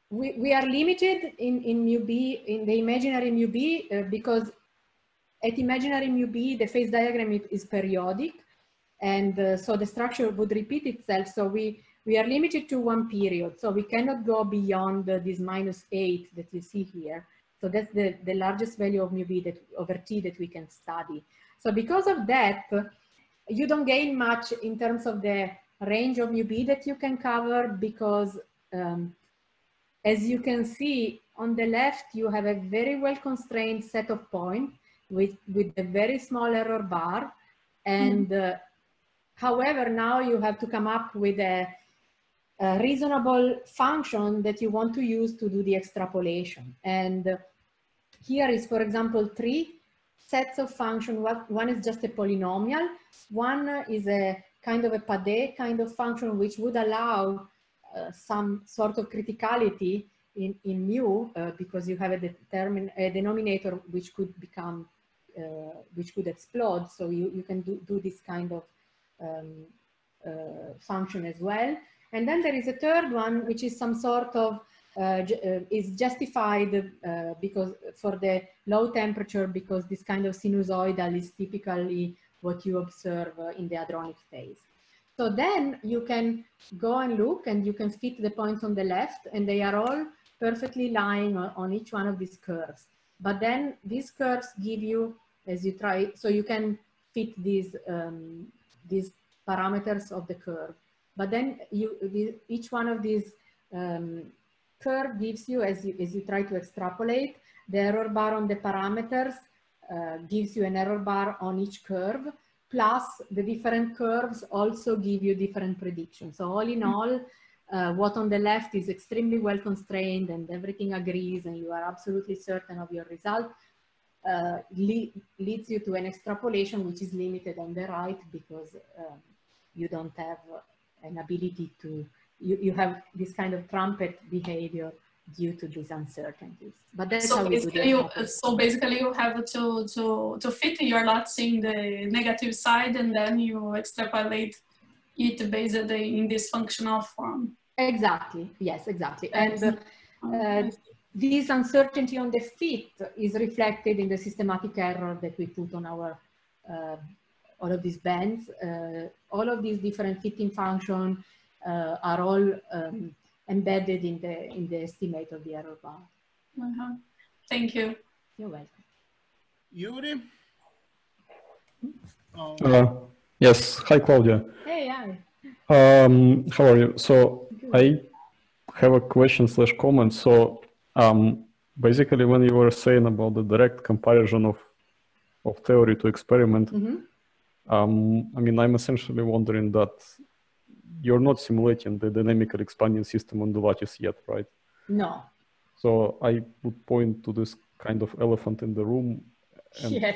[SPEAKER 2] we are limited in mu B, in the imaginary mu B, because at imaginary mu B, the phase diagram is periodic, and so the structure would repeat itself. So we are limited to one period, so we cannot go beyond this -8 that you see here. So that's the largest value of mu B over T that we can study. So because of that, you don't gain much in terms of the range of mu B that you can cover, because as you can see on the left, you have a very well constrained set of points with a very small error bar. And however, now you have to come up with a reasonable function that you want to use to do the extrapolation. And here is, for example, 3 sets of functions. One is just a polynomial. One is a kind of a Padé kind of function, which would allow some sort of criticality in mu, because you have a denominator which could become, which could explode. So you can do this kind of function as well. And then there is a third one, which is some sort of, is justified because for the low temperature, because this kind of sinusoidal is typically what you observe in the hadronic phase. So then you can go and look, and you can fit the points on the left, and they are all perfectly lying on each one of these curves. But then these curves give you, as you try, so you can fit these parameters of the curve. But then each one of these curve gives you, as you try to extrapolate, the error bar on the parameters gives you an error bar on each curve, plus the different curves also give you different predictions. So all in all, what on the left is extremely well constrained and everything agrees and you are absolutely certain of your result, leads you to an extrapolation which is limited on the right, because you don't have an ability to, you have this kind of trumpet behavior due to these uncertainties. But that's how we do it.
[SPEAKER 4] So basically you have to fit your lots in the negative side, and then you extrapolate it based in this functional form.
[SPEAKER 2] Exactly, yes, exactly. And this uncertainty on the fit is reflected in the systematic error that we put on our all of these bands. All of these different fitting functions are all embedded in the estimate of the error bar.
[SPEAKER 4] Thank you.
[SPEAKER 2] You're welcome.
[SPEAKER 1] Yuri?
[SPEAKER 5] Yes, hi Claudia.
[SPEAKER 2] Hey, hi.
[SPEAKER 5] How are you? So good. I have a question / comment. So basically when you were saying about the direct comparison of theory to experiment, I mean, I'm essentially wondering that you're not simulating the dynamically expanding system on the lattice yet, right?
[SPEAKER 2] No.
[SPEAKER 5] So I would point to this kind of elephant in the room. And,
[SPEAKER 2] yes.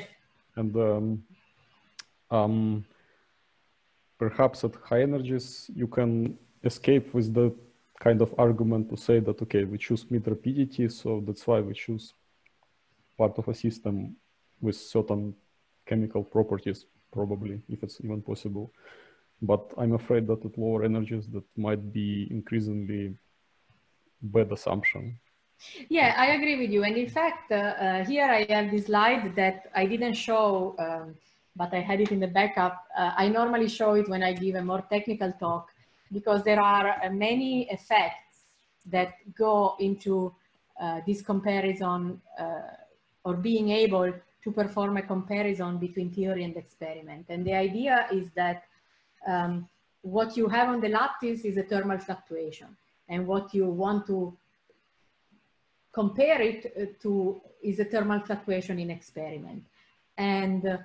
[SPEAKER 5] And perhaps at high energies, you can escape with the kind of argument to say that, okay, we choose mid rapidity, so that's why we choose part of a system with certain chemical properties, probably, if it's even possible. But I'm afraid that at lower energies, that might be increasingly bad assumption.
[SPEAKER 2] Yeah, I agree with you. And in fact, here I have this slide that I didn't show, but I had it in the backup. I normally show it when I give a more technical talk, because there are many effects that go into this comparison or being able to perform a comparison between theory and experiment. And the idea is that what you have on the lattice is a thermal fluctuation, and what you want to compare it to is a thermal fluctuation in experiment. And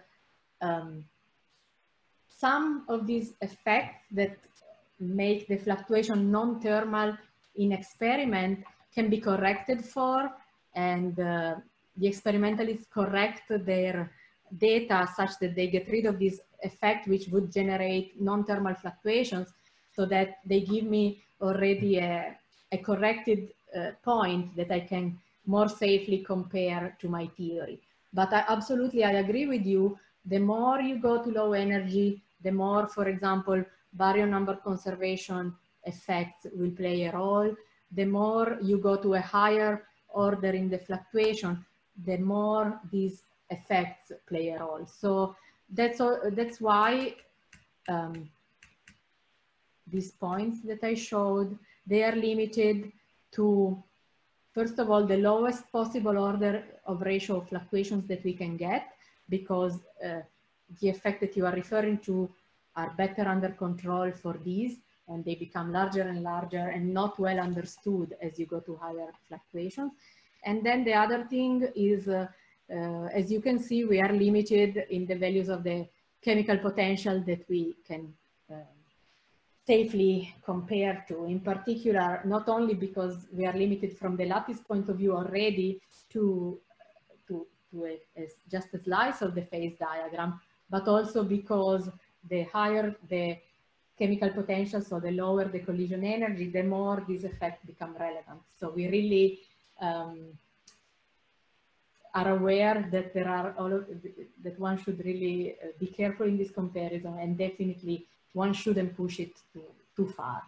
[SPEAKER 2] some of these effects that make the fluctuation non-thermal in experiment can be corrected for, and the experimentalists correct their data such that they get rid of this effect which would generate non-thermal fluctuations, so that they give me already a corrected point that I can more safely compare to my theory. But I agree with you. The more you go to low energy, the more, for example, baryon number conservation effects will play a role. the more you go to a higher order in the fluctuation, the more these effects play a role. So that's why these points that I showed, they are limited to, first of all, the lowest possible order of ratio of fluctuations that we can get, because the effect that you are referring to are better under control for these, and they become larger and larger and not well understood as you go to higher fluctuations. And then the other thing is, as you can see, we are limited in the values of the chemical potential that we can safely compare to. In particular, not only because we are limited from the lattice point of view already to just a slice of the phase diagram, but also because the higher the chemical potential, so the lower the collision energy, the more these effects become relevant. So we really are aware that there are that one should really be careful in this comparison, and definitely one shouldn't push it too far.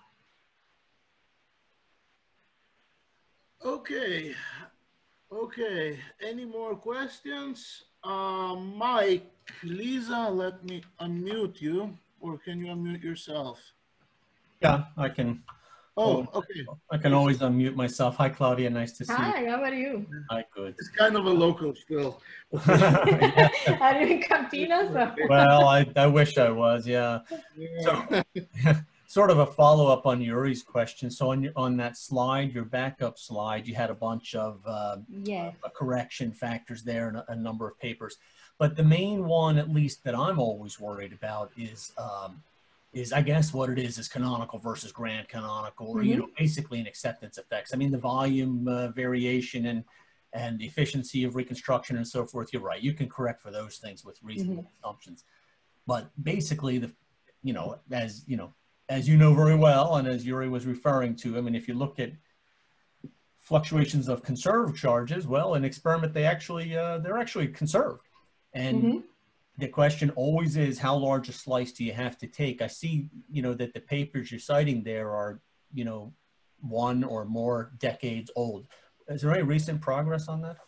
[SPEAKER 1] Okay. Okay. Any more questions? Mike, Lisa, let me unmute you, or can you unmute yourself?
[SPEAKER 6] Yeah, I can.
[SPEAKER 1] Oh, okay.
[SPEAKER 6] I can always unmute myself. Hi, Claudia. Nice to see you.
[SPEAKER 2] Hi, how are you?
[SPEAKER 6] Hi, good.
[SPEAKER 1] It's kind of a local still.
[SPEAKER 6] Yeah.
[SPEAKER 2] Are you in Campinas?
[SPEAKER 6] Well, I wish I was, yeah. So, sort of a follow-up on Yuri's question. So on that slide, your backup slide, you had a bunch of
[SPEAKER 2] yes,
[SPEAKER 6] correction factors there and a number of papers. But the main one, at least that I'm always worried about, is I guess what it is canonical versus grand canonical, or you know, basically an acceptance effects. I mean, the volume variation and the efficiency of reconstruction and so forth. You're right. You can correct for those things with reasonable assumptions. But basically, as you know very well, and as Yuri was referring to, I mean, if you look at fluctuations of conserved charges, well, in experiment they're actually conserved, and the question always is, how large a slice do you have to take? I see, that the papers you're citing there are, 1 or more decades old. Is there any recent progress on that?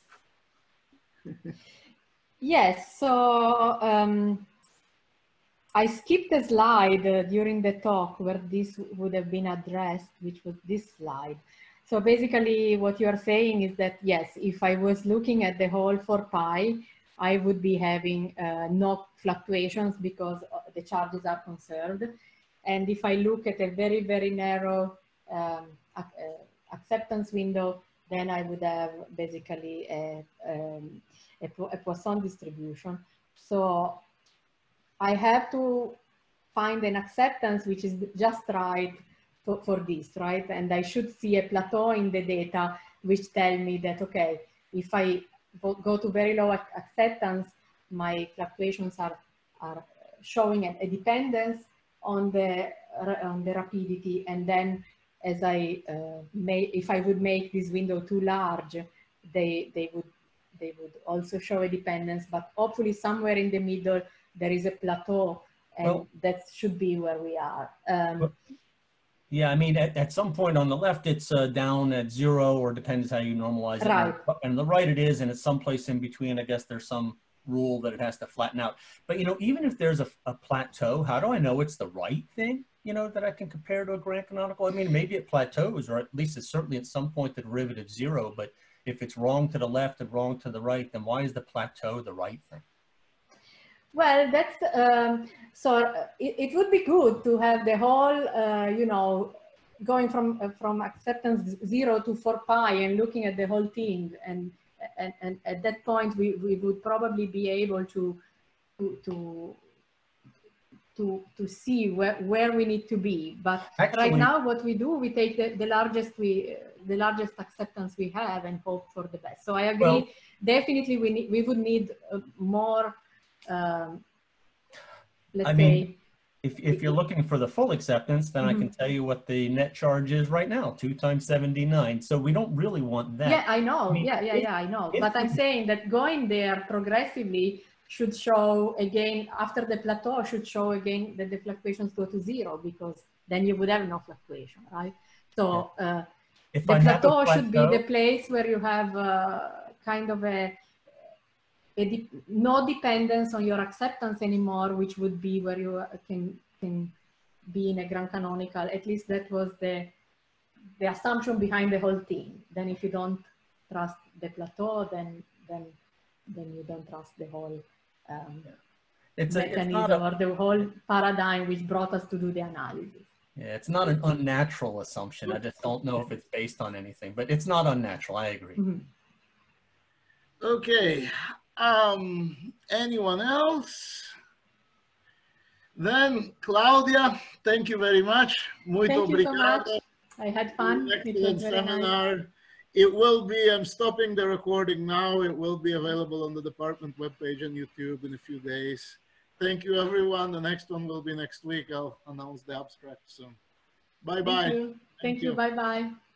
[SPEAKER 2] Yes. So I skipped a slide during the talk where this would have been addressed, which was this slide. So basically what you are saying is that, yes, if I was looking at the whole 4 pi, I would be having no fluctuations because the charges are conserved. And if I look at a very, very narrow acceptance window, then I would have basically a Poisson distribution. So I have to find an acceptance which is just right for this, right? And I should see a plateau in the data which tell me that, okay, if I go to very low acceptance, my fluctuations are showing a dependence on the rapidity, and then as if I would make this window too large, they would also show a dependence, but hopefully somewhere in the middle there is a plateau, and that should be where we are.
[SPEAKER 6] Yeah, I mean, at some point on the left, it's down at 0, or depends how you normalize it.
[SPEAKER 2] Right.
[SPEAKER 6] And the right it is, and it's someplace in between. I guess there's some rule that it has to flatten out. But, even if there's a plateau, how do I know it's the right thing, that I can compare to a grand canonical? I mean, maybe it plateaus, or at least it's certainly at some point the derivative 0. But if it's wrong to the left and wrong to the right, then why is the plateau the right thing?
[SPEAKER 2] Well, that's so it would be good to have the whole, going from acceptance 0 to 4 pi and looking at the whole thing, and at that point we would probably be able to see where we need to be. But actually, right now, what we do, we take the largest acceptance we have and hope for the best. So I agree. Well, definitely, we would need more. Let's say,
[SPEAKER 6] if you're looking for the full acceptance, then I can tell you what the net charge is right now, 2 times 79. So we don't really want that.
[SPEAKER 2] Yeah, I know. I mean, I know. But I'm saying that going there progressively should show again, after the plateau, should show again that the fluctuations go to 0, because then you would have no fluctuation, right? So
[SPEAKER 6] if
[SPEAKER 2] The
[SPEAKER 6] I have a
[SPEAKER 2] plateau should be the
[SPEAKER 6] plateau,
[SPEAKER 2] place where you have kind of no dependence on your acceptance anymore, which would be where you can be in a grand canonical. At least that was the assumption behind the whole thing. Then if you don't trust the plateau, then you don't trust the whole mechanism or the whole paradigm which brought us to do the analysis.
[SPEAKER 6] Yeah, it's not an unnatural assumption. I just don't know if it's based on anything, but it's not unnatural. I agree.
[SPEAKER 2] Mm-hmm.
[SPEAKER 1] Okay. Anyone else? Then Claudia, thank you very much. Muito
[SPEAKER 2] Thank you so
[SPEAKER 1] obrigado.
[SPEAKER 2] much. I had fun. It was very
[SPEAKER 1] Seminar.
[SPEAKER 2] nice.
[SPEAKER 1] It will be, I'm stopping the recording now. It will be available on the department webpage and YouTube in a few days. Thank you, everyone. The next one will be next week. I'll announce the abstract soon. Bye-bye.
[SPEAKER 2] Thank you. Bye-bye.